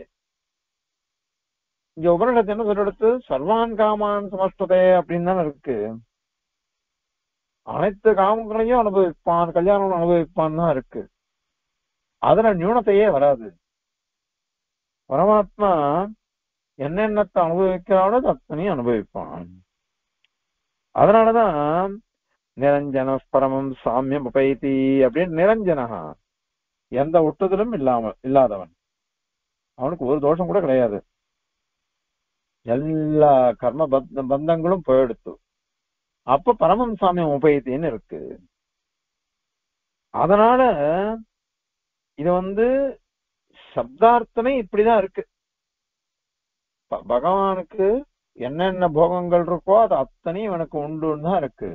இங்க உபனிஷத்து என்ன சொல்லிடுத்து, சர்வான் காமான் சமஸ்துதே அப்படின்னு தானே இருக்கு. அனைத்து காமங்களையும் அனுபவிப்பான், கல்யாணம் அனுபவிப்பான் தான் இருக்கு. அதுல நியூனத்தையே வராது. பரமாத்மா என்னென்னத்தை அனுபவிக்கிறானோ அத்தனையும் அனுபவிப்பான். அதனாலதான் நிரஞ்சன பரமம் சாமியம் உபைதி அப்படின்னு, நிரஞ்சனகா எந்த ஒட்டுதலும் இல்லாதவன், அவனுக்கு ஒரு தோஷம் கூட கிடையாது, எல்லா கர்ம பந்தங்களும் போயிடுத்து. அப்ப பரமம் சாமியம் உபயத்தின்னு இருக்கு. அதனால இது சப்தார்த்தமே இப்படிதான் இருக்கு. பகவானுக்கு என்னென்ன போகங்கள் இருக்கோ அது அத்தனையும் எனக்கு உண்டுன்னு தான் இருக்கு.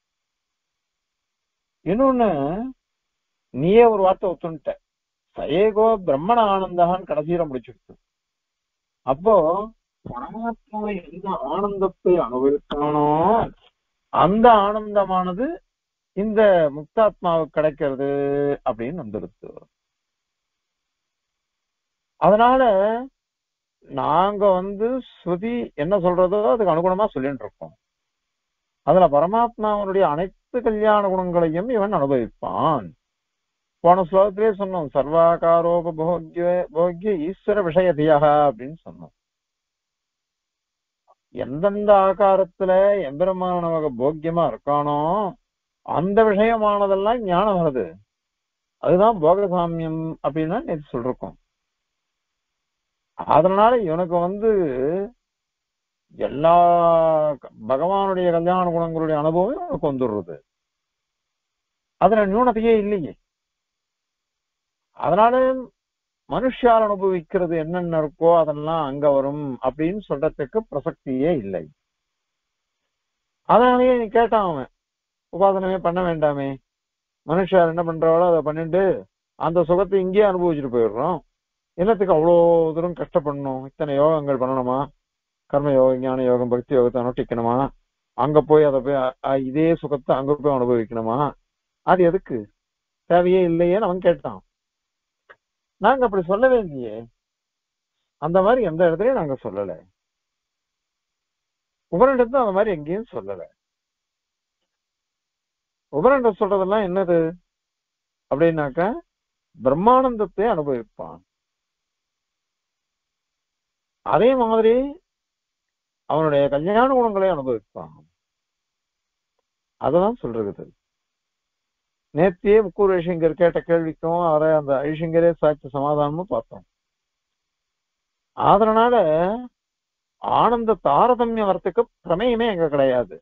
இன்னொன்னு, நீயே ஒரு வார்த்தை ஒத்துட்ட, சயேகோ பிரம்மண ஆனந்தான்னு கடைசியில முடிச்சுட்டு, அப்போ பரமாத்மா எந்த ஆனந்தத்தை அனுபவித்தானோ அந்த ஆனந்தமானது இந்த முக்தாத்மாவுக்கு கிடைக்கிறது அப்படின்னு வந்துடுது. அதனால நாங்க ஸ்ருதி என்ன சொல்றதோ அதுக்கு அனுகுணமா சொல்லிட்டு இருக்கோம். அதுல பரமாத்மாவனுடைய அனைத்து கல்யாண குணங்களையும் இவன் அனுபவிப்பான். போன ஸ்லோகத்திலே சொன்னோம், சர்வாகாரோபோக்ய போக்ய ஈஸ்வர விஷயதியா அப்படின்னு சொன்னோம். எந்தெந்த ஆகாரத்துல எம்பெருமான நமக்கு போக்கியமா இருக்கானோ அந்த விஷயமானதெல்லாம் ஞானம் வருது. அதுதான் போகசாமியம் அப்படின்னு நேற்று சொல்றோம். அதனால இவனுக்கு எல்லா பகவானுடைய கல்யாண குணங்களுடைய அனுபவம் இவனுக்கு வந்துடுறது. அதுல நியூனத்தையே இல்லையே. அதனால மனுஷால் அனுபவிக்கிறது என்னென்ன இருக்கோ அதெல்லாம் அங்க வரும் அப்படின்னு சொல்றதுக்கு பிரசக்தியே இல்லை. அதனாலயே நீ கேட்டான் அவன், உபாசனமே பண்ண வேண்டாமே, மனுஷார் என்ன பண்றாளோ அதை பண்ணிட்டு அந்த சுகத்தை இங்கேயே அனுபவிச்சுட்டு போயிடுறோம். என்னத்துக்கு அவ்வளோ தூரம் கஷ்டப்படணும்? இத்தனை யோகங்கள் பண்ணணுமா? கர்ம யோகம், ஞான யோகம், பக்தி யோகத்தை அனுஷ்டிக்கணுமா? அங்க போய் அதை போய் இதே சுகத்தை அங்க போய் அனுபவிக்கணுமா? அது எதுக்கு? தேவையே இல்லையேன்னு அவன் கேட்டான். நாங்க அப்படி சொல்லவே இல்லையே. அந்த மாதிரி எந்த இடத்துலயும் நாங்க சொல்லல. உபரிடத்துல அந்த மாதிரி எங்கேயும் சொல்லல. உபரிட சொல்றதெல்லாம் என்னது அப்படின்னாக்கா பிரம்மானந்தத்தை அனுபவிப்பான். அதே மாதிரி அவனுடைய கல்யாண குணங்களை அனுபவிப்பான். அததான் சொல்றது. நேத்தியே முக்கூர் ஐஷங்கர் கேட்ட கேள்விக்கும் அவரை அந்த ஐஷங்கரே சாட்சி சமாதானமும் பார்த்தோம். அதனால ஆனந்த தாரதமியம் வரத்துக்கு பிரமேயமே எங்க கிடையாது.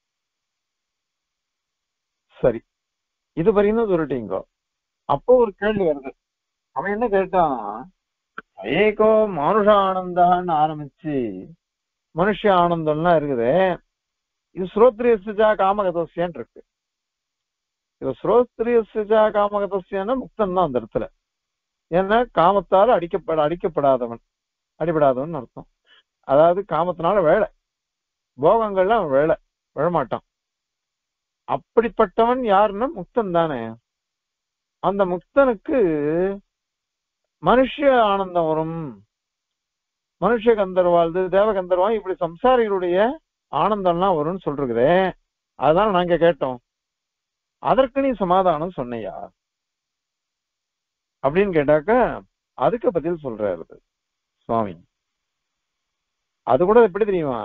சரி, இது வரையும் சொல்லிட்டீங்க. அப்போ ஒரு கேள்வி வருது. அவன் என்ன கேட்டான், ஏகோ மனுஷ ஆனந்தான்னு ஆரம்பிச்சு மனுஷ ஆனந்தம்லாம் இருக்குது. இது ஸ்ரோத்ரியசுஜா காமகதோசியான் இருக்கு. இது ஸ்ரோத்ரியசுஜா காமகதோசியான முக்தன் தான் அந்த இடத்துல. ஏன்னா காமத்தால் அடிக்கப்படாதவன் அடிபடாதவன் அர்த்தம். அதாவது காமத்தினால வேலை போகங்கள்லாம் வேலை விழமாட்டான். அப்படிப்பட்டவன் யாருன்னா முக்தன் தானே. அந்த முக்தனுக்கு மனுஷ ஆனந்தம் வரும். மனுஷ கந்தர்வாழ்து தேவ கந்தர்வாள் இப்படி சம்சாரிகளுடைய ஆனந்தம்லாம் வரும்னு சொல்றதே. அதுதான் நாங்க கேட்டோம். அதற்கு நீ சமாதானம் சொன்னையா அப்படின்னு கேட்டாக்க அதுக்கு பதில் சொல்றாரு சுவாமி. அது கூட எப்படி தெரியுமா,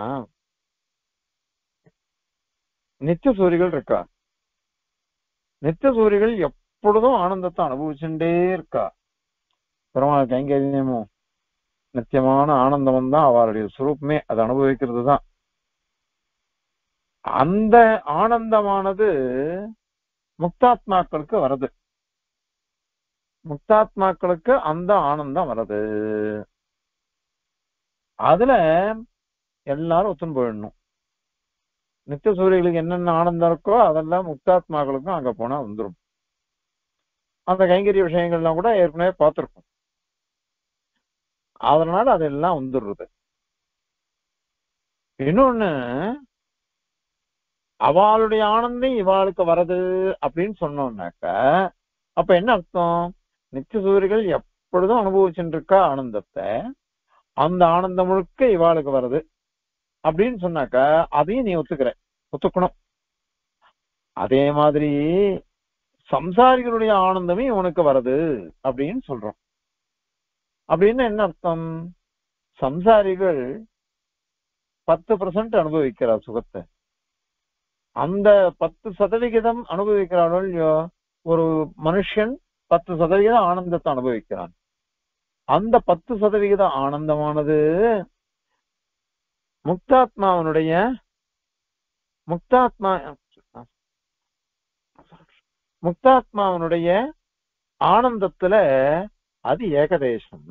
நித்திய சூரிகள் இருக்கா. நித்திய சூரிகள் எப்பொழுதும் ஆனந்தத்தை அனுபவிச்சுட்டே இருக்கா. பெருமாள் கைங்கரியமும் நித்தியமான ஆனந்தம் தான் அவருடைய சுரூபமே. அதை அனுபவிக்கிறது தான். அந்த ஆனந்தமானது முக்தாத்மாக்களுக்கு வருது. முக்தாத்மாக்களுக்கு அந்த ஆனந்தம் வருது. அதுல எல்லாரும் ஒத்துன்னு போயிடணும். நித்திய சூரியர்களுக்கு என்னென்ன ஆனந்தம் இருக்கோ அதெல்லாம் முக்தாத்மாக்களுக்கும் அங்க போனா வந்துடும். அந்த கைங்கரிய விஷயங்கள்லாம் கூட ஏற்கனவே பார்த்திருக்கும். அதனால அதெல்லாம் வந்துடுறது. இன்னொன்னு, அவளுடைய ஆனந்தம் இவாளுக்கு வருது அப்படின்னு சொன்னோம்னாக்க அப்ப என்ன அர்த்தம்? நித்திய சூரியர்கள் எப்பொழுதும் அனுபவிச்சுட்டு இருக்கா ஆனந்தத்தை. அந்த ஆனந்தம் முழுக்க இவாளுக்கு வருது அப்படின்னு சொன்னாக்க அதையும் நீ ஒத்துக்கணும். அதே மாதிரி சம்சாரிகளுடைய ஆனந்தமே இவனுக்கு வருது அப்படின்னு சொல்றோம். அப்படின்னு என்ன அர்த்தம்? சம்சாரிகள் 10% அனுபவிக்கிறார் சுகத்தை. அந்த 10% அனுபவிக்கிறானோ இல்லையோ, ஒரு மனுஷன் 10% ஆனந்தத்தை அனுபவிக்கிறான். அந்த 10% ஆனந்தமானது முக்தாத்மாவனுடைய முக்தாத்மாவனுடைய ஆனந்தத்துல அது ஏகதேசம்.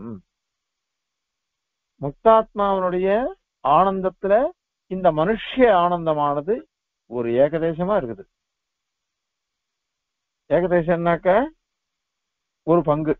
முக்தாத்மாவனுடைய ஆனந்தத்துல இந்த மனுஷ ஆனந்தமானது ஒரு ஏகதேசமா இருக்குது. ஏகதேசம்னாக்க ஒரு பங்கு.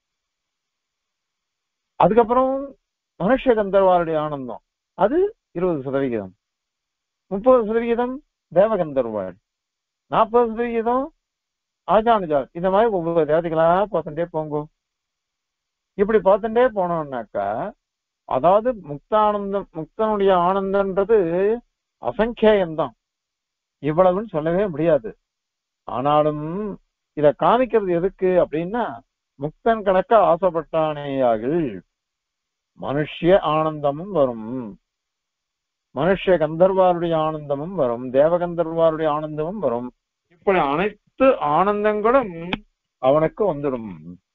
அதுக்கப்புறம் மனுஷ கந்தர்வாளுடைய ஆனந்தம் அது 20%, 30% தேவகந்தர்வாள், 40% ஆஜானுஜால். இந்த மாதிரி ஒவ்வொரு ஜாதிகளா பார்த்துட்டே போங்க. இப்படி பார்த்துட்டே போனோம்னாக்கா அதாவது முக்தானந்தம், முக்தனுடைய ஆனந்தன்றது அசங்கேயம்தான், இவ்வளவுன்னு சொல்லவே முடியாது. ஆனாலும் இத காமிக்கிறது எதுக்கு அப்படின்னா, முக்தன் கணக்க ஆசைப்பட்டானேயாகில் மனுஷ்ய ஆனந்தமும் வரும், மனுஷ கந்தர்வாருடைய ஆனந்தமும் வரும், தேவகந்தர்வாருடைய ஆனந்தமும் வரும். இப்படி அனைத்து ஆனந்தங்களும் அவனுக்கு வந்துடும்.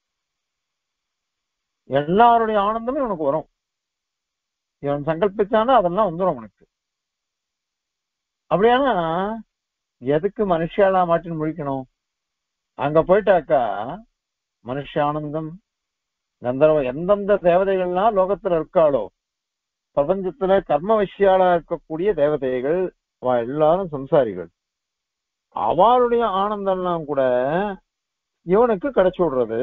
எல்லாருடைய ஆனந்தமும் இவனுக்கு வரும். இவன் சங்கல்பிச்சானா அதெல்லாம் வந்துடும் அவனுக்கு. அப்படியானா எதுக்கு மனுஷாலா மாட்டின்னு முழிக்கணும்? அங்க போயிட்டாக்கா மனுஷ ஆனந்தம், கந்தர்வ எந்தெந்த தேவதைகள்லாம் லோகத்துல இருக்காளோ, பிரபஞ்சத்துல கர்ம விஷயாலா இருக்கக்கூடிய தேவதைகள் எல்லாரும் சம்சாரிகள், அவளுடைய ஆனந்தம்லாம் கூட இவனுக்கு கிடைச்சு விடுறது.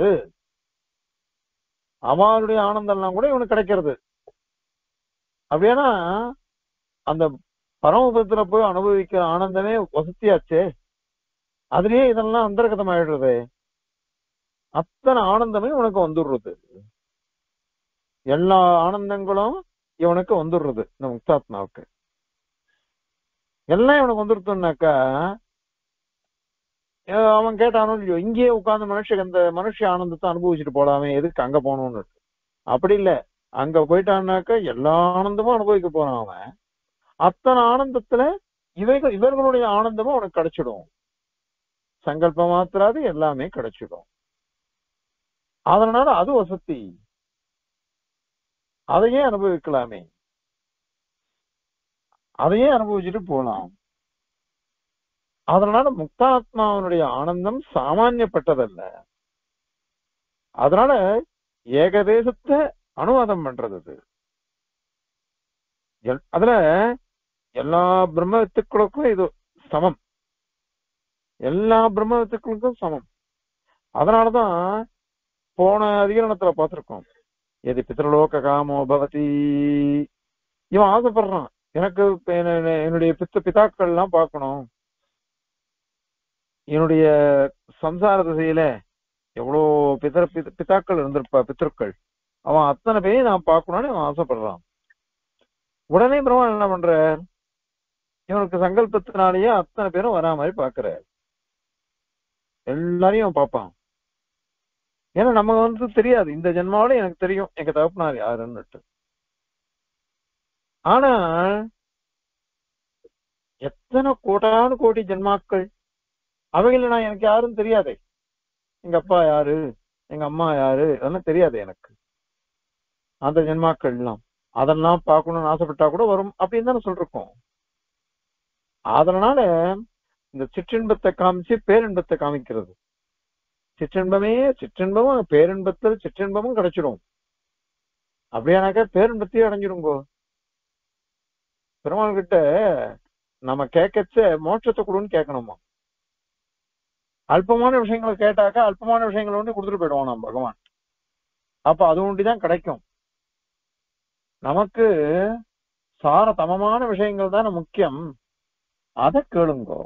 அவளுடைய ஆனந்தம்லாம் கூட இவனுக்கு கிடைக்கிறது. அப்படியானா அந்த பரமபதத்துல போய் அனுபவிக்கிற ஆனந்தமே வசதியாச்சே, அதுலயே இதெல்லாம் அந்தர்கதம் ஆயிடுறது. அத்தனை ஆனந்தமே இவனுக்கு வந்துடுறது. எல்லா ஆனந்தங்களும் இவனுக்கு வந்துடுறது. இந்த முக்தாத்மாவுக்கு எல்லாம் இவனுக்கு வந்துருத்துனாக்கா, அவன் கேட்டானோ இல்லையோ, இங்கேயே உட்கார்ந்து அந்த மனுஷ ஆனந்தத்தை அனுபவிச்சுட்டு போலாமே, எதுக்கு அங்க போகணும்னு. அப்படி இல்ல, அங்க போயிட்டான்னாக்கா எல்லா ஆனந்தமும் அனுபவிக்க போறான் அவன். அத்தனை ஆனந்தத்துல இவர்களுடைய ஆனந்தமும் அவனுக்கு கிடைச்சிடும். சங்கல்ப மாத்திராது எல்லாமே கிடைச்சிடும். அதனால அது வசதி, அதையே அனுபவிக்கலாமே, அதையே அனுபவிச்சுட்டு போலாம். அதனால முக்தாத்மாவனுடைய ஆனந்தம் சாமானியப்பட்டதல்ல. அதனால ஏகதேசத்தை அனுவாதம் பண்றது. அதுல எல்லா பிரம்ம வித்துக்களுக்கும் இது சமம், எல்லா பிரம்ம வித்துக்களுக்கும் சமம். அதனாலதான் போன அதிகரணத்துல பார்த்திருக்கோம், எது பித்ருலோக காமோ பவதி, இவன் ஆசைப்படுறான், எனக்கு என்னுடைய பிதாக்கள் எல்லாம் பார்க்கணும், என்னுடைய சம்சார திசையில எவ்வளோ பிதாக்கள் இருந்திருப்பா, பித்ருக்கள், அவன் அத்தனை பேரையும் நான் பார்க்கணும்னு அவன் ஆசைப்படுறான். உடனே பிரம்மன் என்ன பண்ற, இவனுக்கு சங்கல்பத்தினாலேயே அத்தனை பேரும் வரா மாதிரி பாக்குற, எல்லாரையும் அவன் பார்ப்பான். ஏன்னா நம்ம தெரியாது, இந்த ஜென்மாவோட எனக்கு தெரியும் எங்க தகப்பனார் யாருன்னுட்டு. ஆனா எத்தனை கோடானு கோடி ஜென்மாக்கள், அவைகள நான் எனக்கு யாரும் தெரியாதே, எங்க அப்பா யாரு, எங்க அம்மா யாரு, அதெல்லாம் தெரியாது எனக்கு. அந்த ஜென்மாக்கள் எல்லாம் அதெல்லாம் பார்க்கணும்னு ஆசைப்பட்டா கூட வரும் அப்படின்னு தானே சொல்றோம். அதனால இந்த சிற்றின்பத்தை காமிச்சு பேரின்பத்தை காமிக்கிறது. சிற்றின்பமும் பேரின்பத்தில் சிற்றின்பமும் கிடைச்சிடும். அப்படியானாக்கா பேரின்பத்தையே அடைஞ்சிருங்கோ. பெருமாள் கிட்ட நம்ம கேட்கச்ச மோட்சத்தை கொடுன்னு கேட்கணுமா? அல்பமான விஷயங்களை கேட்டாக்கா அல்பமான விஷயங்களை ஒன்று கொடுத்துட்டு போயிடுவோம் நம்ம பகவான். அப்ப அது ஒண்டிதான் கிடைக்கும். நமக்கு சாரதமமான விஷயங்கள் தானே முக்கியம், அதை கேளுங்கோ.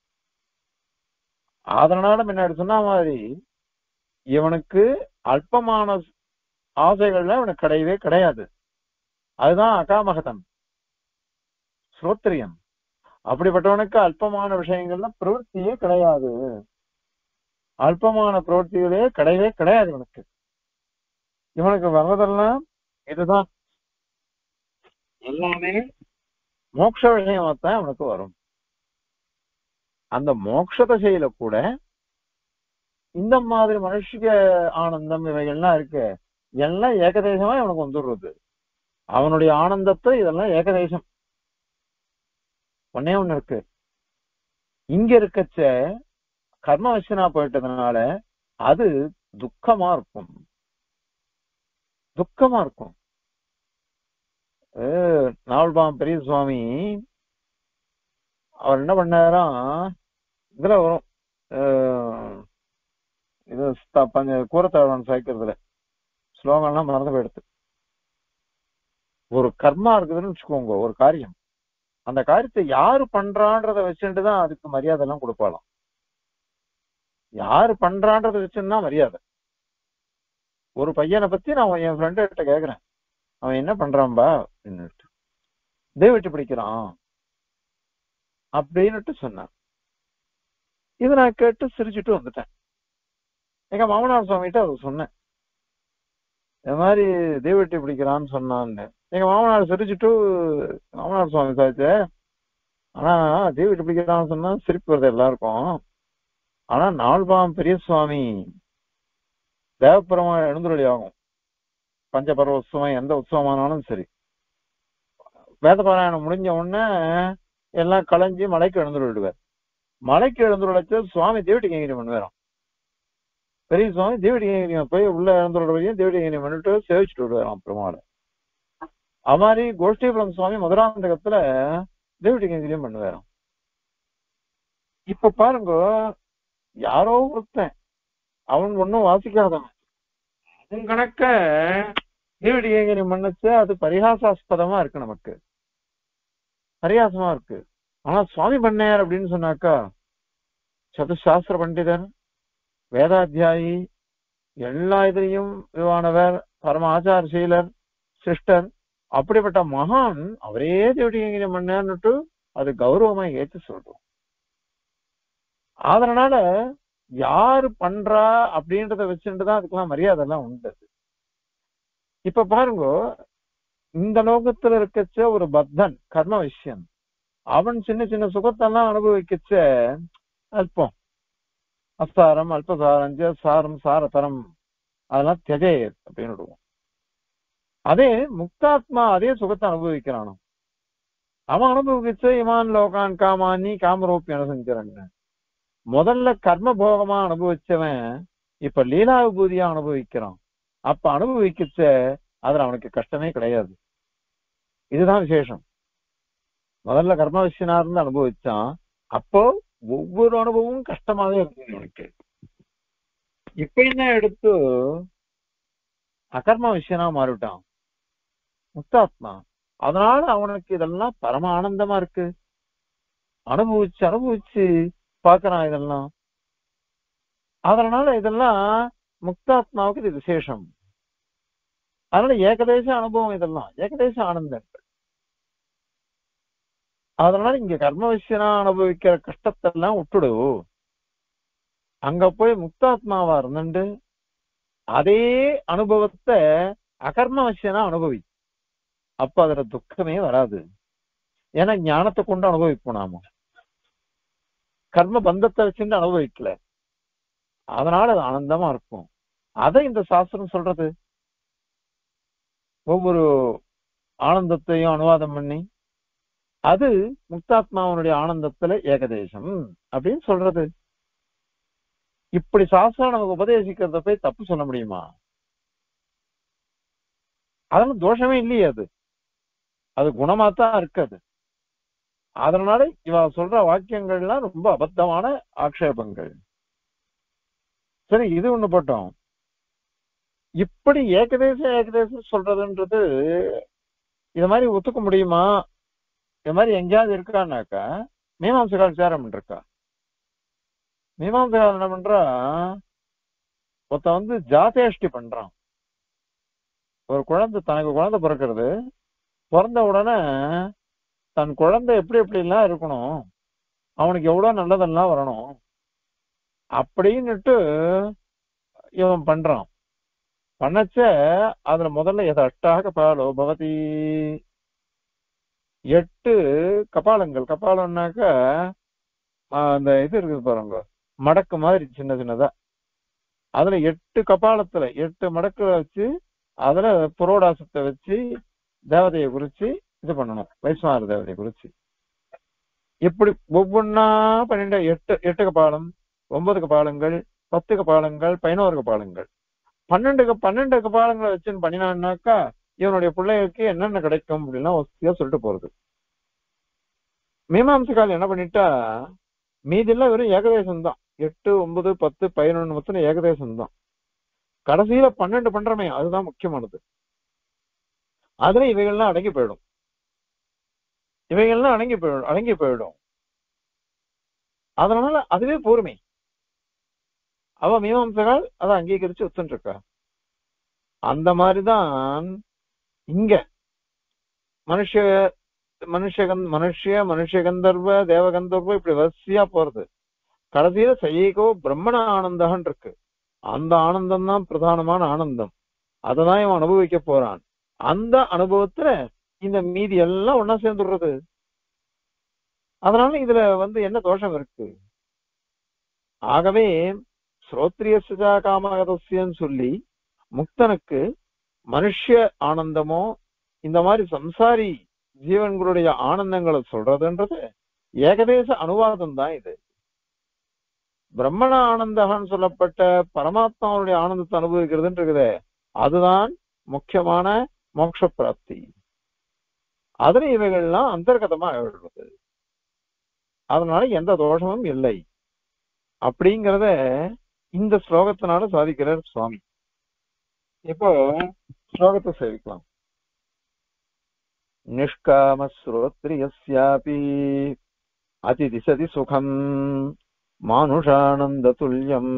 அதனால முன்னாடி சொன்ன மாதிரி இவனுக்கு அல்பமான ஆசைகள்லாம் இவனுக்கு கிடையவே கிடையாது. அதுதான் அகாமகதன் ஸ்ரோத்ரியம். அப்படிப்பட்டவனுக்கு அல்பமான விஷயங்கள்ல பிரவೃத்தியே கிடையாது, அல்பமான பிரவೃத்திகளே கிடையவே கிடையாது இவனுக்கு. இவனுக்கு வர்றதெல்லாம் இதுதான், எல்லாமே மோட்ச விஷயமாத்தான் அவனுக்கு வரும். அந்த மோட்ச தசையில கூட இந்த மாதிரி மனுஷிக ஆனந்தம் இவைகள்லாம் இருக்கு, எல்லாம் ஏகதேசமா அவனுக்கு வந்துடுறது. அவனுடைய ஆனந்தத்தை இதெல்லாம் ஏகதேசம். ஒன்னே ஒண்ணு இருக்கு, இங்க இருக்கச்ச கர்மவசனா போயிட்டதுனால அது துக்கமா இருக்கும், துக்கமா இருக்கும். நாவல்பாம் பெரிய சுவாமி அவர் என்ன பண்ணாராம், இதுல வரும், இது கூரத்தாழ்வான் சாய்க்கிறதுல ஸ்லோகம்லாம் மறந்து போயிடுது. ஒரு கர்மா இருக்குதுன்னு வச்சுக்கோங்க, ஒரு காரியம், அந்த காரியத்தை யாரு பண்றான்றத வச்சுட்டுதான் அதுக்கு மரியாதை எல்லாம் கொடுப்பாளாம். யாரு பண்றான்றத வச்சுன்னா மரியாதை. ஒரு பையனை பத்தி நான் என் ஃப்ரெண்டு கிட்ட கேக்குறேன், அவன் என்ன பண்றான்பா அப்படின்னுட்டு தெய்வட்டி பிடிக்கிறான் அப்படின்னுட்டு சொன்னான். இதை நான் கேட்டு சிரிச்சுட்டு வந்துட்டேன். எங்க மாமனார் சுவாமிகிட்ட அதை சொன்னேன், இந்த மாதிரி தெய்வட்டி பிடிக்கிறான்னு சொன்னான்னு. எங்க மாமனார் சிரிச்சுட்டு, மாமனார் சுவாமி சாதிச்சு, ஆனா தெய்வட்டி பிடிக்கிறான்னு சொன்னா சிரிப்பு வருது எல்லாருக்கும். ஆனா நால்பாம் பெரிய சுவாமி தேவபெருமா எழுந்துருளி ஆகும். பஞ்சபர்வ உற்சவம் எந்த உற்சவமானாலும் சரி, வேத பாராயணம் முடிஞ்ச உடனே எல்லாம் களைஞ்சி மலைக்கு எழுந்துரு விடுவார். மலைக்கு எழுந்துருளைச்சு சுவாமி தேவட்டி கைங்கரியம் பண்ணுவாராம். பெரிய சுவாமி தேவட்டி கைங்கரியம் போய் உள்ள எழுந்துருட வரையும் தேவட்டி கைங்கரியம் பண்ணிட்டு சேவிச்சுட்டு விடுவாராம் பெருமாள். அது மாதிரி கோஷ்டிபுரம் சுவாமி மதுராந்தகத்துல தேவட்டி கைங்கரியம் பண்ணுவாராம். இப்ப பாருங்க, யாரோ ஒருத்தன் அவன் ஒன்னும் வாசிக்காதவன் அவன் கணக்க தேவட்டி கைங்கரியம் பண்ணுச்சு, அது பரிகாசாஸ்பதமா இருக்கு, நமக்கு பரிகாசமா இருக்கு. ஆனா சுவாமி பண்ணையார் அப்படின்னு சொன்னாக்கா சதுசாஸ்திர பண்டிதர், வேதாத்தியாயி, எல்லா இதுலையும் இதுவானவர், பரம ஆச்சாரசீலர், சிஸ்டர், அப்படிப்பட்ட மகான் அவரே தேவட்டி கைங்கரியம் பண்ணான்னுட்டு அது கௌரவமா ஏற்று சொல்றோம். அதனால யாரு பண்றா அப்படின்றத வச்சுட்டுதான் அதுக்கெல்லாம் மரியாதை எல்லாம் உண்டு. இப்ப பாருங்க, இந்த லோகத்துல இருக்கச்ச ஒரு பத்தன் கர்ம விஷயம், அவன் சின்ன சின்ன சுகத்தெல்லாம் அனுபவிக்கச்ச அல்பம், அசாரம், அல்பசாரம், சாரம், சாரதரம், அதெல்லாம் தியஜே அப்படின்னு விடுவோம். அதே முக்தாத்மா அதே சுகத்தை அனுபவிக்கிறானோ, அவன் அனுபவிச்ச இமான் லோகான் காமானி காமரூப்பி அனுசஞ்சரன். முதல்ல கர்ம போகமா அனுபவிச்சவன் இப்ப லீலா விபூதியா அனுபவிக்கிறான். அப்ப அனுபவிக்கச்ச அதுல அவனுக்கு கஷ்டமே கிடையாது. இதுதான் விசேஷம். முதல்ல கர்ம விஷயனா இருந்து அனுபவிச்சான், அப்போ ஒவ்வொரு அனுபவமும் கஷ்டமாவே இருக்கு அவனுக்கு. இப்ப என்ன எடுத்து அகர்ம விஷயனா மாறிவிட்டான் முக்தாத்மா. அதனால அவனுக்கு இதெல்லாம் பரம ஆனந்தமா இருக்கு. அனுபவிச்சு அனுபவிச்சு பாக்குறான் இதெல்லாம். அதனால இதெல்லாம் முக்தாத்மாவுக்கு இது விசேஷம். அதனால ஏகதேச அனுபவம், இதெல்லாம் ஏகதேச ஆனந்தம். அதனால இங்க கர்ம விஷயனா அனுபவிக்கிற கஷ்டத்தை எல்லாம் விட்டுடு, அங்க போய் முக்தாத்மாவா இருந்துட்டு அதே அனுபவத்தை அகர்ம விஷயனா அனுபவி. அப்ப அதுல துக்கமே வராது. ஏன்னா ஞானத்தை கொண்டு அனுபவிப்போம், நாம கர்ம பந்தத்தை வச்சுட்டு அனுபவிக்கல. அதனால அது ஆனந்தமா இருக்கும். அதை இந்த சாஸ்திரம் சொல்றது. ஒவ்வொரு ஆனந்தத்தையும் அனுவாதம் பண்ணி அது முக்தாத்மாவனுடைய ஆனந்தத்துல ஏகதேசம் அப்படின்னு சொல்றது. இப்படி சாஸ்திரம் நமக்கு உபதேசிக்கிறத போய் தப்பு சொல்ல முடியுமா? அதெல்லாம் தோஷமே இல்லையே, அது அது குணமாத்தான் இருக்காது. அதனால இவ சொல்ற வாக்கியங்கள்லாம் ரொம்ப அபத்தமான ஆக்ஷேபங்கள். சரி, இது ஒண்ணு போட்டோம். இப்படி ஏகதேசம் சொல்றதுன்றது இது மாதிரி ஒத்துக்க முடியுமா? இது மாதிரி எங்கேயாவது இருக்கான்னாக்கா மீமாம்சகால் சேரம் இருக்கா? மீமாம்சகால் என்ன பண்றா, ஒருத்த ஜாதேஷ்டி பண்றான். ஒரு குழந்தை, தனக்கு குழந்தை பிறக்கிறது, பிறந்த உடனே தன் குழந்தை எப்படி எப்படி எல்லாம் இருக்கணும், அவனுக்கு எவ்வளவு நல்லதெல்லாம் வரணும் அப்படின்னுட்டு இவன் பண்றான். பண்ணச்ச அதுல முதல்ல எது அஷ்டாக பாலோ பவதி, 8 கபாலங்கள். கபாலம்னாக்க அந்த இது இருக்குது பாருங்க, மடக்கு மாதிரி சின்ன சின்னதா. அதுல 8 கபாலத்துல 8 மடக்குல வச்சு அதுல புரோடாசத்தை வச்சு தேவதையை குறிச்சு இது பண்ணணும், வைஸ்வநாத தேவதையை குறிச்சு. இப்படி ஒவ்வொன்னா 8 கபாலம், 9 கபாலங்கள், 10 கபாலங்கள், 11 கபாலங்கள், 12 கபாலங்களை வச்சுன்னு பண்ணினான்னாக்கா இவனுடைய பிள்ளைகளுக்கு என்னென்ன கிடைக்கும் அப்படின்னா வசதியா சொல்லிட்டு போறது. மீமாம்சகால் என்ன பண்ணிட்டா, மீதெல்லாம் வெறும் ஏகதேசம் தான். 8, 9, 10, 11 மொத்தம் ஏகதேசம் தான். கடைசியில 12 பண்றமே அதுதான் முக்கியமானது. அதுல இவைகள்லாம் அடங்கி போயிடும். அடங்கி போயிடும். அதனால அதுவே பொறுமை. அவ மீமாம்சகால் அதை அங்கீகரிச்சு ஒத்துட்டு இருக்கா. அந்த மாதிரிதான் இங்க மனுஷ மனுஷ கந்தர்வ தேவகந்தர்வ இப்படி வரிசையா போறது. கடைசியில சைகோ பிரம்மண ஆனந்தகன் இருக்கு. அந்த ஆனந்தம் தான் பிரதானமான ஆனந்தம். அததான் இவன் அனுபவிக்க போறான். அந்த அனுபவத்துல இந்த மீதி எல்லாம் ஒன்னா சேர்ந்துடுறது. அதனால இதுல என்ன தோஷம் இருக்கு? ஆகவே ஸ்ரோத்ரிய சுஜா காமகதசியன்னு சொல்லி முக்தனுக்கு மனுஷ ஆனந்தமோ இந்த மாதிரி சம்சாரி ஜீவன்களுடைய ஆனந்தங்களை சொல்றதுன்றது ஏகதேச அனுவாதம் தான் இது. பிரம்மண ஆனந்தகன்னு சொல்லப்பட்ட பரமாத்மாவுடைய ஆனந்தத்தை அனுபவிக்கிறதுன்னு இருக்குதே, அதுதான் முக்கியமான மோட்ச பிராப்தி. அதுல இவைகள்லாம் அந்தர்கதமா எழுது. அதனால எந்த தோஷமும் இல்லை அப்படிங்கிறத இந்த ஸ்லோகத்தினால சாதிக்கிறார் சுவாமி. இப்போ ஸ்லோகத்தை சேவிக்கலாம். நிஷ்காம ஸ்ரோத்ரியஸ்யாபி அதிதிசதி சுகம் மானுஷானந்த துல்லியம்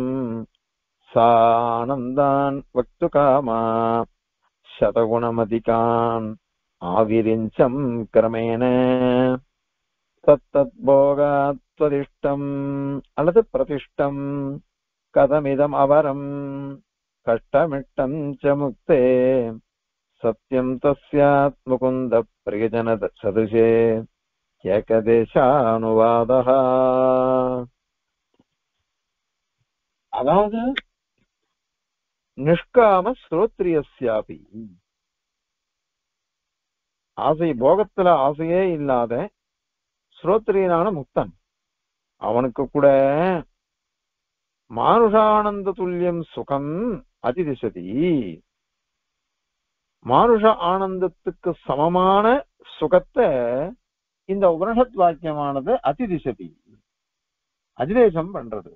சானந்தான் வக்து காமா சதகுணமதிகான் ஆவிரிஞ்சம் கிரமேண தத்தத் போகாத்வதிஷ்டம் அல்லது பிரதிஷ்டம் கதமிதம் அவரம் கஷ்டமிட்டம் ச முக்தே சத்யம் தஸ்யாத் முகுந்த பிரியஜன சதுஷே ஏகதேசானுவாதः. அதாவது நிஷ்காம ஸ்ரோத்ரியஸ்யாபி, ஆசை போகத்துல ஆசையே இல்லாத ஸ்ரோத்ரியனான முக்தன் அவனுக்கு கூட மானுஷானந்த துல்லியம் சுகம் அதிதிசதி, மானுஷ ஆனந்தத்துக்கு சமமான சுகத்தை இந்த உபனிஷத் வாக்கியமானது அதிதிசதி அதிதேசம் பண்றது.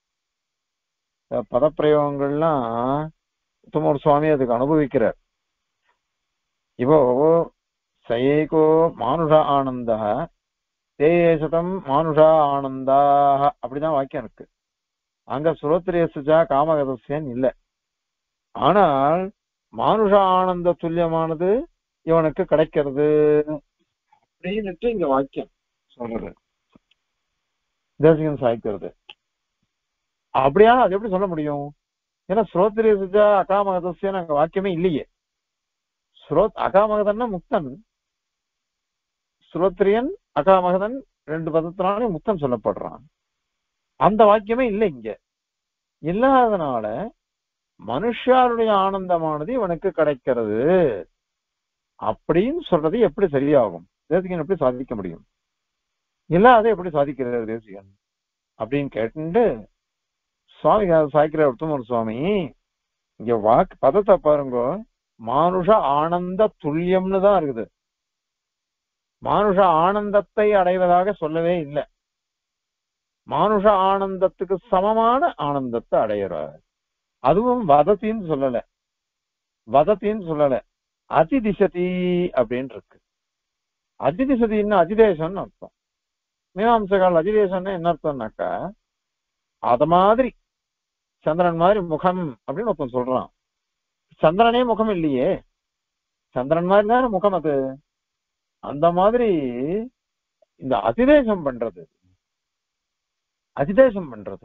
பதப்பிரயோகங்கள்லாம் உத்தமர் சுவாமி அதுக்கு அனுபவிக்கிறார். இப்போ சயேகோ மானுஷ ஆனந்த தேசதம் மானுஷா ஆனந்தாக அப்படிதான் வாக்கியம் இருக்கு. அங்க சுரோத்திரேசுஜா காமகதசியன் இல்லை. ஆனால் மானுஷ ஆனந்த துல்லியமானது இவனுக்கு கிடைக்கிறது அப்படின்னுட்டு இங்க வாக்கியம் சொல்றது, தேசிகன் சாய்க்கிறது. அப்படியா அது எப்படி சொல்ல முடியும்? ஏன்னா ஸ்ரோத்ரேசுஜா அகாமகதசியன் அங்க வாக்கியமே இல்லையே. அகாமகதன்னா முக்தன், ஸ்ரோத்ரியன் அகாமகதன் ரெண்டு பதத்தினாலே முக்தன் சொல்லப்படுறான். அந்த வாக்கியமே இல்லை இங்க. இல்லாதனால மனுஷாருடைய ஆனந்தமானது இவனுக்கு கிடைக்கிறது அப்படின்னு சொல்றது எப்படி சரியாகும்? தேசிகன் எப்படி சாதிக்க முடியும்? இல்லாத எப்படி சாதிக்கிறார் தேசிகன் அப்படின்னு கேட்டு சுவாமி சாய்க்கிறார் உத்தமர் சுவாமி. இங்க பதத்தை பாருங்க, மானுஷ ஆனந்த துல்லியம்னு தான் இருக்குது. மானுஷ ஆனந்தத்தை அடைவதாக சொல்லவே இல்லை. மானுஷ ஆனந்தத்துக்கு சமமான ஆனந்தத்தை அடையிறார். அதுவும் வதத்தின்னு சொல்லல, வதத்தின்னு சொல்லல, அதிதிசதி அப்படின்னு இருக்கு. அதிதிசதின்னு அதிதேசம்னு அர்த்தம். மீமாம்சகால் அதிதேசம்னு என்ன அர்த்தம்னாக்கா, அத மாதிரி சந்திரன் மாதிரி முகம் அப்படின்னு ஒருத்தன் சொல்றான். சந்திரனே முகம் இல்லையே, சந்திரன் மாதிரி தானே முகம். அது அந்த மாதிரி இந்த அதிதேசம் பண்றது, அதிதேசம் பண்றது.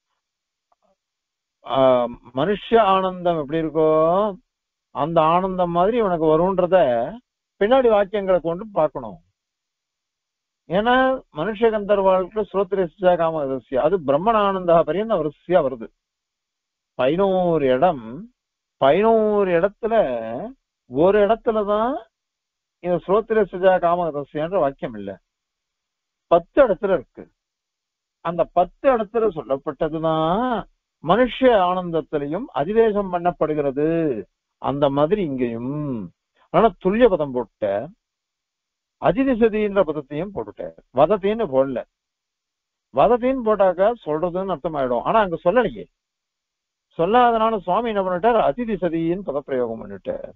மனுஷ ஆனந்தம் எப்படி இருக்கோ அந்த ஆனந்தம் மாதிரி உனக்கு வரும்ன்றத பின்னாடி வாக்கியங்களை கொண்டு பார்க்கணும். ஏன்னா மனுஷ கந்தர்வாளுக்கு ஸ்ரோத்ரேசுஜா காமகதசியா அது பிரம்மண ஆனந்தா பரியந்த வரிசையா வருது. 11 இடம், 11 இடத்துல ஒரு இடத்துலதான் இந்த ஸ்ரோத்ரேசுஜா காமகதசியான்ற வாக்கியம் இல்லை, 10 இடத்துல இருக்கு. அந்த 10 இடத்துல சொல்லப்பட்டதுதான் மனுஷ ஆனந்தத்திலையும் அதிவேசம் பண்ணப்படுகிறது. அந்த மாதிரி இங்கேயும் ஆனா துல்லிய பதம் போட்ட அதிதிசதின்ற பதத்தையும் போட்டுட்டார், வதத்தின்னு போடல. வதத்தின்னு போட்டாக்கா சொல்றதுன்னு அர்த்தமாயிடும். ஆனா அங்க சொல்லலையே, சொல்லாதனால சுவாமி என்ன பண்ணிட்டார், அதிதிசதின்னு பதப்பிரயோகம் பண்ணிட்டார்.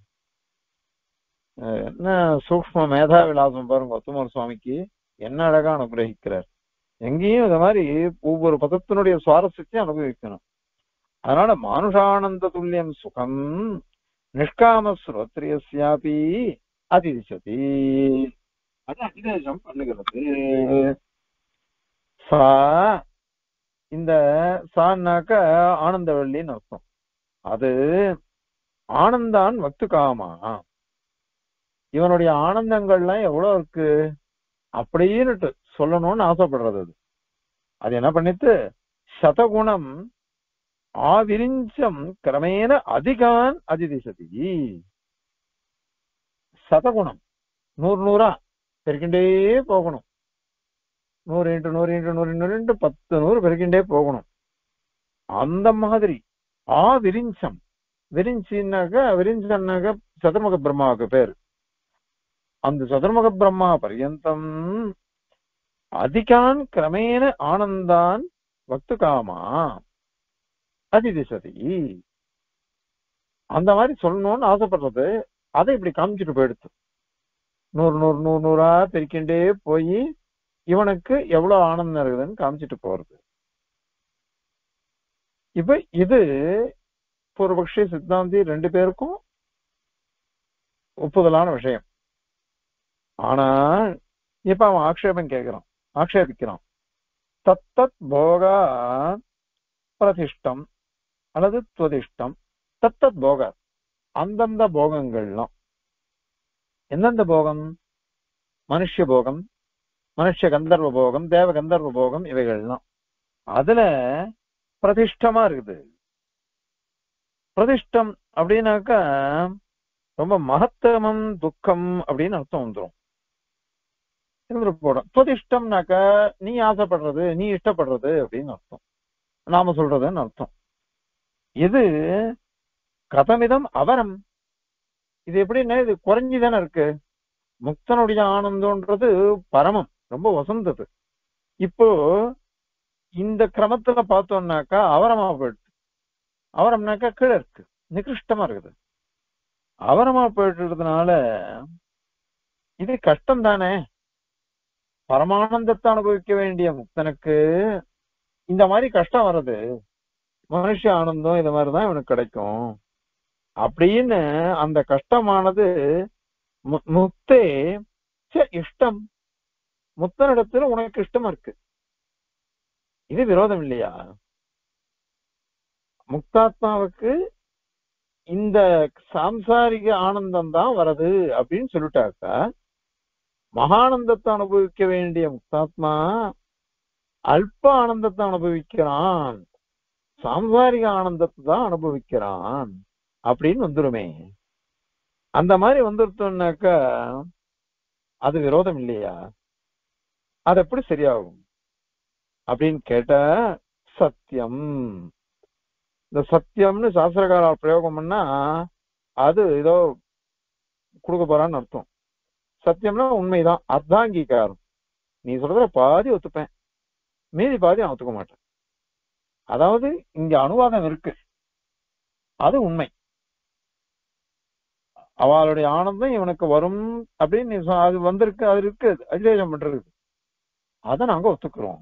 என்ன சூக்ம மேதா விலாசம் பாருங்க உத்தமர் சுவாமிக்கு, என்ன அழகா அனுகிரகிக்கிறார். எங்கேயும் இந்த மாதிரி ஒவ்வொரு பதத்தினுடைய சுவாரஸ்யத்தையும் அனுபவிக்கணும். அதனால மானுஷானந்த துல்லியம் சுகம் நிஷ்காம ஸ்ரோத்ரியஸ்யாபி அதிதிசதி. அது அதிதேசம் பண்ணுகிறது. சா, இந்த சான்னாக்க ஆனந்தவல்லின்னு அர்த்தம். அது ஆனந்தான் வக்து காமா, இவனுடைய ஆனந்தங்கள்லாம் எவ்வளவு இருக்கு அப்படின்னு சொல்லணும்னு ஆசைப்படுறது. அது அது என்ன பண்ணிட்டு சதகுணம் ஆவிரிஞ்சம் கிரமேண அதிகான் அதிதிசதி. சதகுணம் நூறு நூறா பெருக்கிண்டே போகணும். 100 × 100 × 100 × 100 10 100 பெருக்கிண்டே போகணும். அந்த மாதிரி விரிஞ்சம், விரிஞ்சன்னாக்க சதுர்முக பிரம்மாவுக்கு பேரு. அந்த சதுர்முக பிரம்மா பர்யந்தம் அதிகான் கிரமேண ஆனந்தான் வக்து காமா அதிதிசதி. அந்த மாதிரி சொல்லணும்னு ஆசைப்படுறது. அதை இப்படி காமிச்சிட்டு போயிடுத்து. 100 100 100 100ஆ பெருக்கிண்டே போய் இவனுக்கு எவ்வளவு ஆனந்தம் இருக்குதுன்னு காமிச்சிட்டு போறது. இப்ப இது பூர்வபக்ஷி சித்தாந்தி 2 பேருக்கும் ஒப்புதலான விஷயம். ஆனா இப்ப அவன் ஆக்ஷேபிக்கிறான். தத்தத் போகா பிரதிஷ்டம் அல்லது துவதிஷ்டம். தத்தத் போக, அந்தந்த போகங்கள்லாம் எந்தெந்த போகம்? மனுஷ போகம், மனுஷ கந்தர்வ போகம், தேவ கந்தர்வ போகம், இவைகள்லாம் அதுல பிரதிஷ்டமா இருக்குது. பிரதிஷ்டம் அப்படின்னாக்கா ரொம்ப மகத்தமம் துக்கம் அப்படின்னு அர்த்தம் வந்துடும். போடும். துவதிஷ்டம்னாக்க நீ ஆசைப்படுறது, நீ இஷ்டப்படுறது அப்படின்னு அர்த்தம், நாம சொல்றதுன்னு அர்த்தம். இது கதமிதம் அவரம். இது எப்படின்னா இது குறைஞ்சிதானே இருக்கு. முக்தனுடைய ஆனந்தம்ன்றது பரமம், ரொம்ப வசந்தது. இப்போ இந்த கிரமத்துல பார்த்தோம்னாக்கா அவரமா போயிடுது. அவரம்னாக்கா கீழே இருக்கு, நிகிருஷ்டமா இருக்குது. அவரமா போயிட்டுறதுனால இது கஷ்டம் தானே. பரமானந்தத்தை அனுபவிக்க வேண்டிய முக்தனுக்கு இந்த மாதிரி கஷ்டம் வர்றது, மனுஷ ஆனந்தம் இது மாதிரிதான் இவனுக்கு கிடைக்கும் அப்படின்னு அந்த கஷ்டமானது முக்தே இஷ்டம். முக்தனிடத்துல உனக்கு இஷ்டமா இருக்கு. இது விரோதம் இல்லையா? முக்தாத்மாவுக்கு இந்த சாம்சாரிக ஆனந்தம் தான் வருது அப்படின்னு சொல்லிட்டாக்கா, மகானந்தத்தை அனுபவிக்க வேண்டிய முக்தாத்மா அல்ப ஆனந்தத்தை அனுபவிக்கிறான், சாம்சாரிக ஆனந்தத்தை தான் அனுபவிக்கிறான் அப்படின்னு வந்துருமே. அந்த மாதிரி வந்துருத்தோம்னாக்கா அது விரோதம் இல்லையா? அது எப்படி சரியாகும் அப்படின்னு கேட்டா, சத்தியம். இந்த சத்தியம்னு சாஸ்திரகார பிரயோகம் பண்ணா அது ஏதோ கொடுக்க போறான்னு அர்த்தம். சத்தியம்னா உண்மைதான், அர்த்தாங்கீகாரம். நீ சொல்றத பாதி ஒத்துப்பேன், மீதி பாதி நான் ஒத்துக்க மாட்டேன். அதாவது இங்க அனுவாதம் இருக்கு, அது உண்மை. அவளுடைய ஆனந்தம் இவனுக்கு வரும் அப்படின்னு நீ அது வந்திருக்கு, அது இருக்கு, அதிதேசம் பண்றது, அதை நாங்க ஒத்துக்கிறோம்.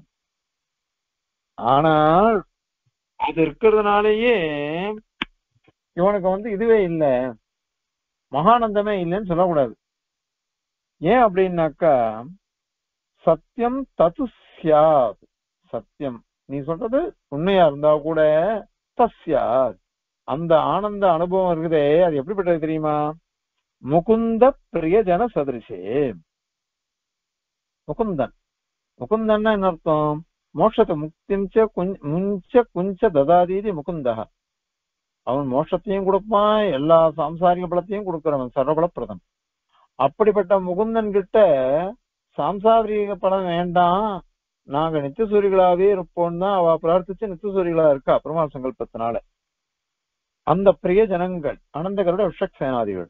ஆனால் அது இருக்கிறதுனாலேயே இவனுக்கு இதுவே இல்லை, மகானந்தமே இல்லைன்னு சொல்லக்கூடாது. ஏன் அப்படின்னாக்கா சத்தியம் தத்து சியாத். சத்தியம் நீ சொல்றது உண்மையா இருந்தா கூட தஸ்யாத், அந்த ஆனந்த அனுபவம் இருக்குதே, அது எப்படிப்பட்டது தெரியுமா? முகுந்த பிரியஜன சதிருஷே. முகுந்தன், முகுந்தன்னா என்ன அர்த்தம்? மோட்சத்தை முக்திஞ்ச முஞ்ச குஞ்ச ததாதீதி முகுந்தா. அவன் மோட்சத்தையும் கொடுப்பான், எல்லா சாம்சாரிக பலத்தையும் கொடுக்கிறவன், சர்வபலப்பிரதன். அப்படிப்பட்ட முகுந்தன் கிட்ட சாம்சாரிக பலம் வேண்டாம், நாங்க நித்தியசூரிகளாவே இருப்போம் தான் அவ பிரார்த்திச்சு நித்தியசூரிகளா இருக்கா பெருமாள் சங்கல்பத்தினால. அந்த பிரிய ஜனங்கள் அனந்தகரோட விஷக்சேனாதிகள்,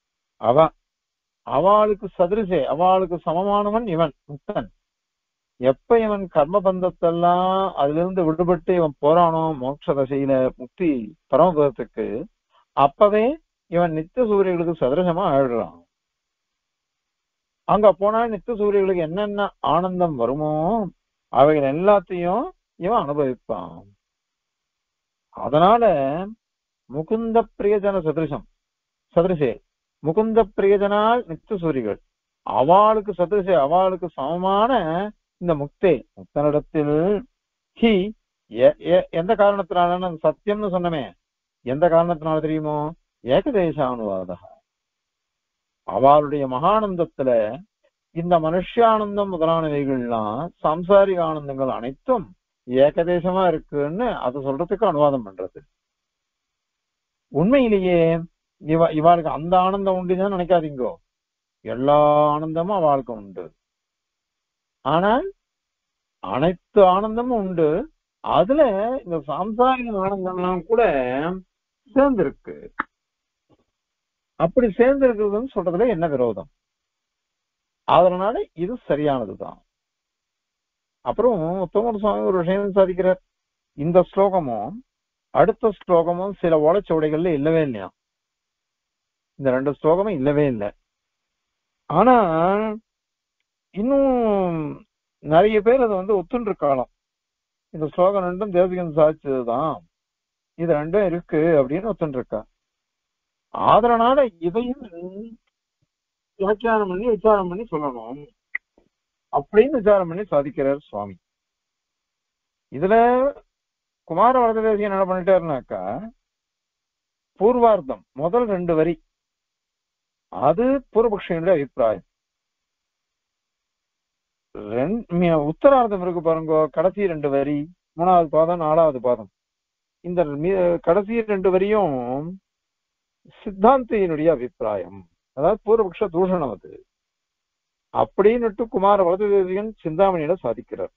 அவளுக்கு சதிருசே, அவளுக்கு சமமானவன் இவன் முக்தன். எப்ப இவன் கர்மபந்தத்தெல்லாம் அதுல இருந்து விடுபட்டு இவன் போறானோ மோட்ச தசையில முக்தி பரமபதத்துக்கு, அப்பவே இவன் நித்திய சூரியர்களுக்கு சதிரசமா ஆயிடுறான். அங்க போனா நித்திய சூரியர்களுக்கு என்னென்ன ஆனந்தம் வருமோ அவைகள் எல்லாத்தையும் இவன் அனுபவிப்பான். அதனால முகுந்த பிரியஜன சதிருஷம், சதுரிசே முகுந்த பிரியஜனால் நித்திய சூரிகள் அவளுக்கு சதுரிசே அவளுக்கு சமமான இந்த முக்தனிடத்தில் ஹி எந்த காரணத்தினால சத்தியம்னு சொன்னமே எந்த காரணத்தினால தெரியுமோ ஏகதேச அனுவாதம் அவளுடைய மகானந்தத்துல இந்த மனுஷானந்தம் முதலானவைகள்லாம் சாம்சாரிக ஆனந்தங்கள் அனைத்தும் ஏகதேசமா இருக்குன்னு அதை சொல்றதுக்கு அனுவாதம் பண்றது. உண்மையிலேயே இவாளுக்கு அந்த ஆனந்தம் உண்டுதான் நினைக்காதீங்கோ, எல்லா ஆனந்தமும் அவளுக்கு உண்டு. ஆனால் அனைத்து ஆனந்தமும் உண்டு, அதுல இந்த சாம்சாரிக ஆனந்தம்லாம் கூட சேர்ந்திருக்கு. அப்படி சேர்ந்திருக்கிறதுன்னு சொல்றதுல என்ன விரோதம்? அதனால இது சரியானதுதான். அப்புறம் உத்தமர் சுவாமி ஒரு விஷயம் சாதிக்கிறார். இந்த ஸ்லோகமும் அடுத்த ஸ்லோகமும் சில ஓலைச்சுவடைகள்ல இல்லவே இல்லையா, இந்த ரெண்டு ஸ்லோகமும் இல்லவே இல்லை. ஆனா இன்னும் நிறைய பேர் அதை ஒத்துன்று இருக்காளாம். இந்த ஸ்லோகம் ரெண்டும் தேசிகன் சாதிச்சதுதான், இது ரெண்டும் இருக்கு அப்படின்னு ஒத்துன்று இருக்கா. அதனால இதையும் வியாக்கியானம் பண்ணி விசாரம் பண்ணி சொல்லணும் அப்படின்னு விசாரம் பண்ணி சாதிக்கிறார் சுவாமி. இதுல குமார வரததேசிகன் என்ன பண்ணிட்டாருனாக்கா, பூர்வார்த்தம் முதல் 2 வரி அது பூர்வபக்ஷனுடைய அபிப்பிராயம். உத்தரார்த்தம் இருக்கு பாருங்க, கடைசி 2 வரி 3வது பாதம் 4வது பாதம், இந்த கடைசி 2 வரியும் சித்தாந்தியினுடைய அபிப்பிராயம், அதாவது பூர்வபக்ஷ தூஷணம் அது அப்படின்னுட்டு குமார வரததேசிகன் சிந்தாமணியில சாதிக்கிறார்.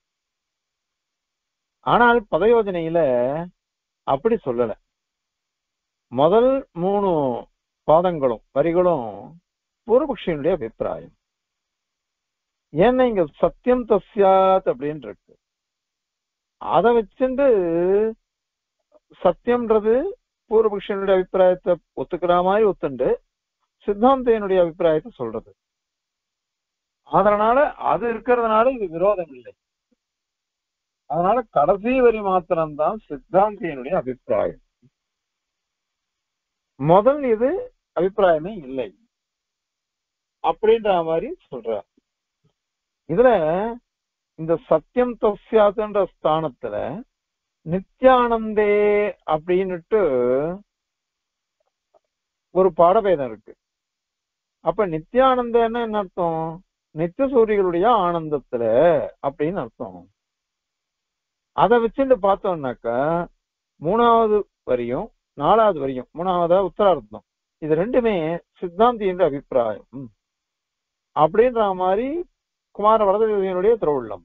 ஆனால் பதயோஜனையில அப்படி சொல்லல. முதல் 3 பாதங்களும் வரிகளும் பூர்வபக்ஷனுடைய அபிப்பிராயம். ஏன்னா இங்க சத்தியம் தஸ்யாத் அப்படின்னு இருக்கு, அதை வச்சுட்டு சத்தியம்ன்றது பூர்வபக்ஷனுடைய அபிப்பிராயத்தை ஒத்துக்கிற மாதிரி ஒத்துண்டு சித்தாந்தியனுடைய அபிப்பிராயத்தை சொல்றது. அதனால அது இருக்கிறதுனால இது விரோதம் இல்லை. அதனால கடைசி வரி மாத்திரம்தான் சித்தாந்தியனுடைய அபிப்பிராயம், முதல் இது அபிப்பிராயமே இல்லை அப்படின்ற மாதிரி சொல்ற. இதுல இந்த சத்தியம் தஸ்யாத்ன்ற ஸ்தானத்துல நித்யானந்தே அப்படின்னுட்டு ஒரு பாடபேதம் இருக்கு. அப்ப நித்யானந்தன்னு என்ன அர்த்தம்? நித்திய சூரிகளுடைய ஆனந்தத்துல அப்படின்னு அர்த்தம். அதை வச்சுட்டு பார்த்தோம்னாக்கா 3வது வரியும் 4வது வரியும் 3வது உத்தரார்த்தம் இது ரெண்டுமே சித்தாந்தியின் அபிப்பிராயம் அப்படின்ற மாதிரி குமார வரததேசிகனுடைய திருவுள்ளம்.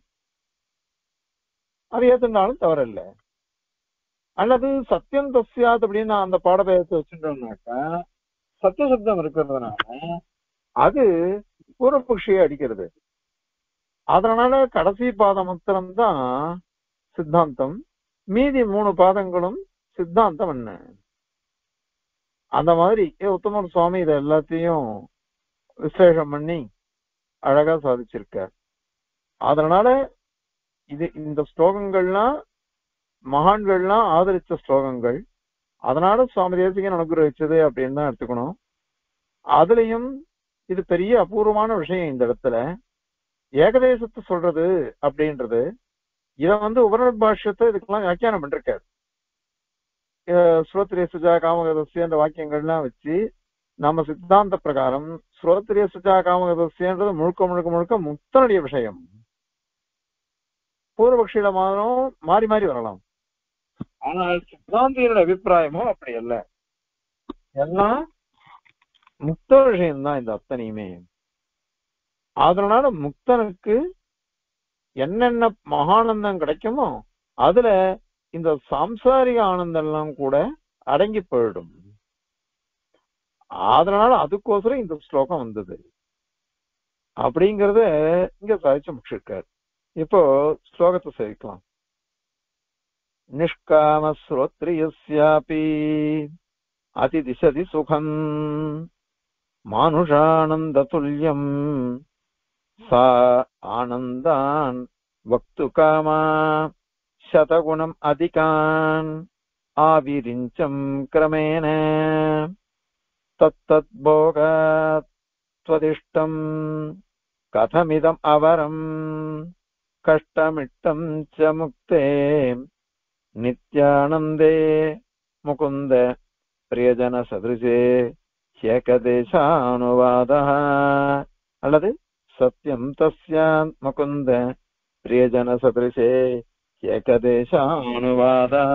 அது ஏத்துனாலும் தவறில்ல. அல்லது சத்தியம் தஸ்யாத் அப்படின்னு அந்த பாடபேதத்தை வச்சுட்டோம்னாக்கா சத்தியசப்தம் இருக்கிறதுனால அது பூர்வபக்ஷியை அடிக்கிறது. அதனால கடைசி பாதம் மாத்திரம்தான் சித்தாந்தம், மீதி 3 பாதங்களும் சித்தாந்தம் என்ன. அந்த மாதிரி உத்தமர் சுவாமி இதை எல்லாத்தையும் விசேஷம் பண்ணி அழகா சாதிச்சிருக்கார். அதனால இந்த ஸ்லோகங்கள்லாம் மகான்கள்லாம் ஆதரிச்ச ஸ்லோகங்கள், அதனால சுவாமி தேசிகன் அனுகிரகிச்சது அப்படின்னு தான் எடுத்துக்கணும். அதுலயும் இது பெரிய அபூர்வமான விஷயம். இந்த இடத்துல ஏகதேசத்தை சொல்றது அப்படின்றது இதை உபநிடத் பாஷ்யத்தை இதுக்கெல்லாம் வியாக்கியானம் பண்ணிருக்காரு. ஸ்ரோத்ரிய சுஜா காமகதஸ்யன்ற வாக்கியங்கள்லாம் வச்சு நம்ம சித்தாந்த பிரகாரம் ஸ்ரோத்ரிய சுஜா காமகதஸ்யன்றது முழுக்க முழுக்க முழுக்க முக்தனுடைய விஷயம். பூர்வபக்ஷியில மாறி மாறி வரலாம், ஆனால் சித்தாந்தியனுடைய அபிப்பிராயமும் அப்படி அல்ல, எல்லாம் முக்த விஷயம்தான் இந்த அத்தனையுமே. அதனால முக்தனுக்கு என்னென்ன மகானந்தம் கிடைக்குமோ அதுல இந்த சாம்சாரிக ஆனந்தம் எல்லாம் கூட அடங்கி போயிடும். அதனால அதுக்கோசரம் இந்த ஸ்லோகம் வந்தது அப்படிங்கறத இங்க சாதிச்சு முடிச்சிருக்காரு. இப்போ ஸ்லோகத்தை சேவிக்கலாம். நிஷ்காம ஸ்ரோத்ரியஸ்யாபி அதிதிசதி சுகம் மானுஷானந்த துல்யம் சா ஆனந்தான் வக்து காமா அதிகான் ஆவிரிஞ்சம் கிரமேண. तत्तद्भोगात् त्वदिष्टम् कथमिदम् अवरम् कष्टमिष्टम् च मुक्ते नित्यानन्दे मुकुन्द प्रियजनसदृशे ह्येकदेशानुवादः அல்லது சத்யம் தஸ்யான் முகுந்த प्रियजनसदृशे ह्येकदेशानुवादः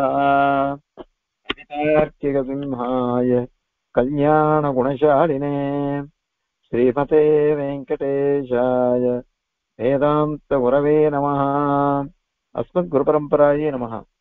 तार्किकसिंहाय कल्याणगुणशालिने श्रीमते वेङ्कटेशाय वेदान्तगुरवे नमः। अस्मद्गुरुपरम्परायै नमः।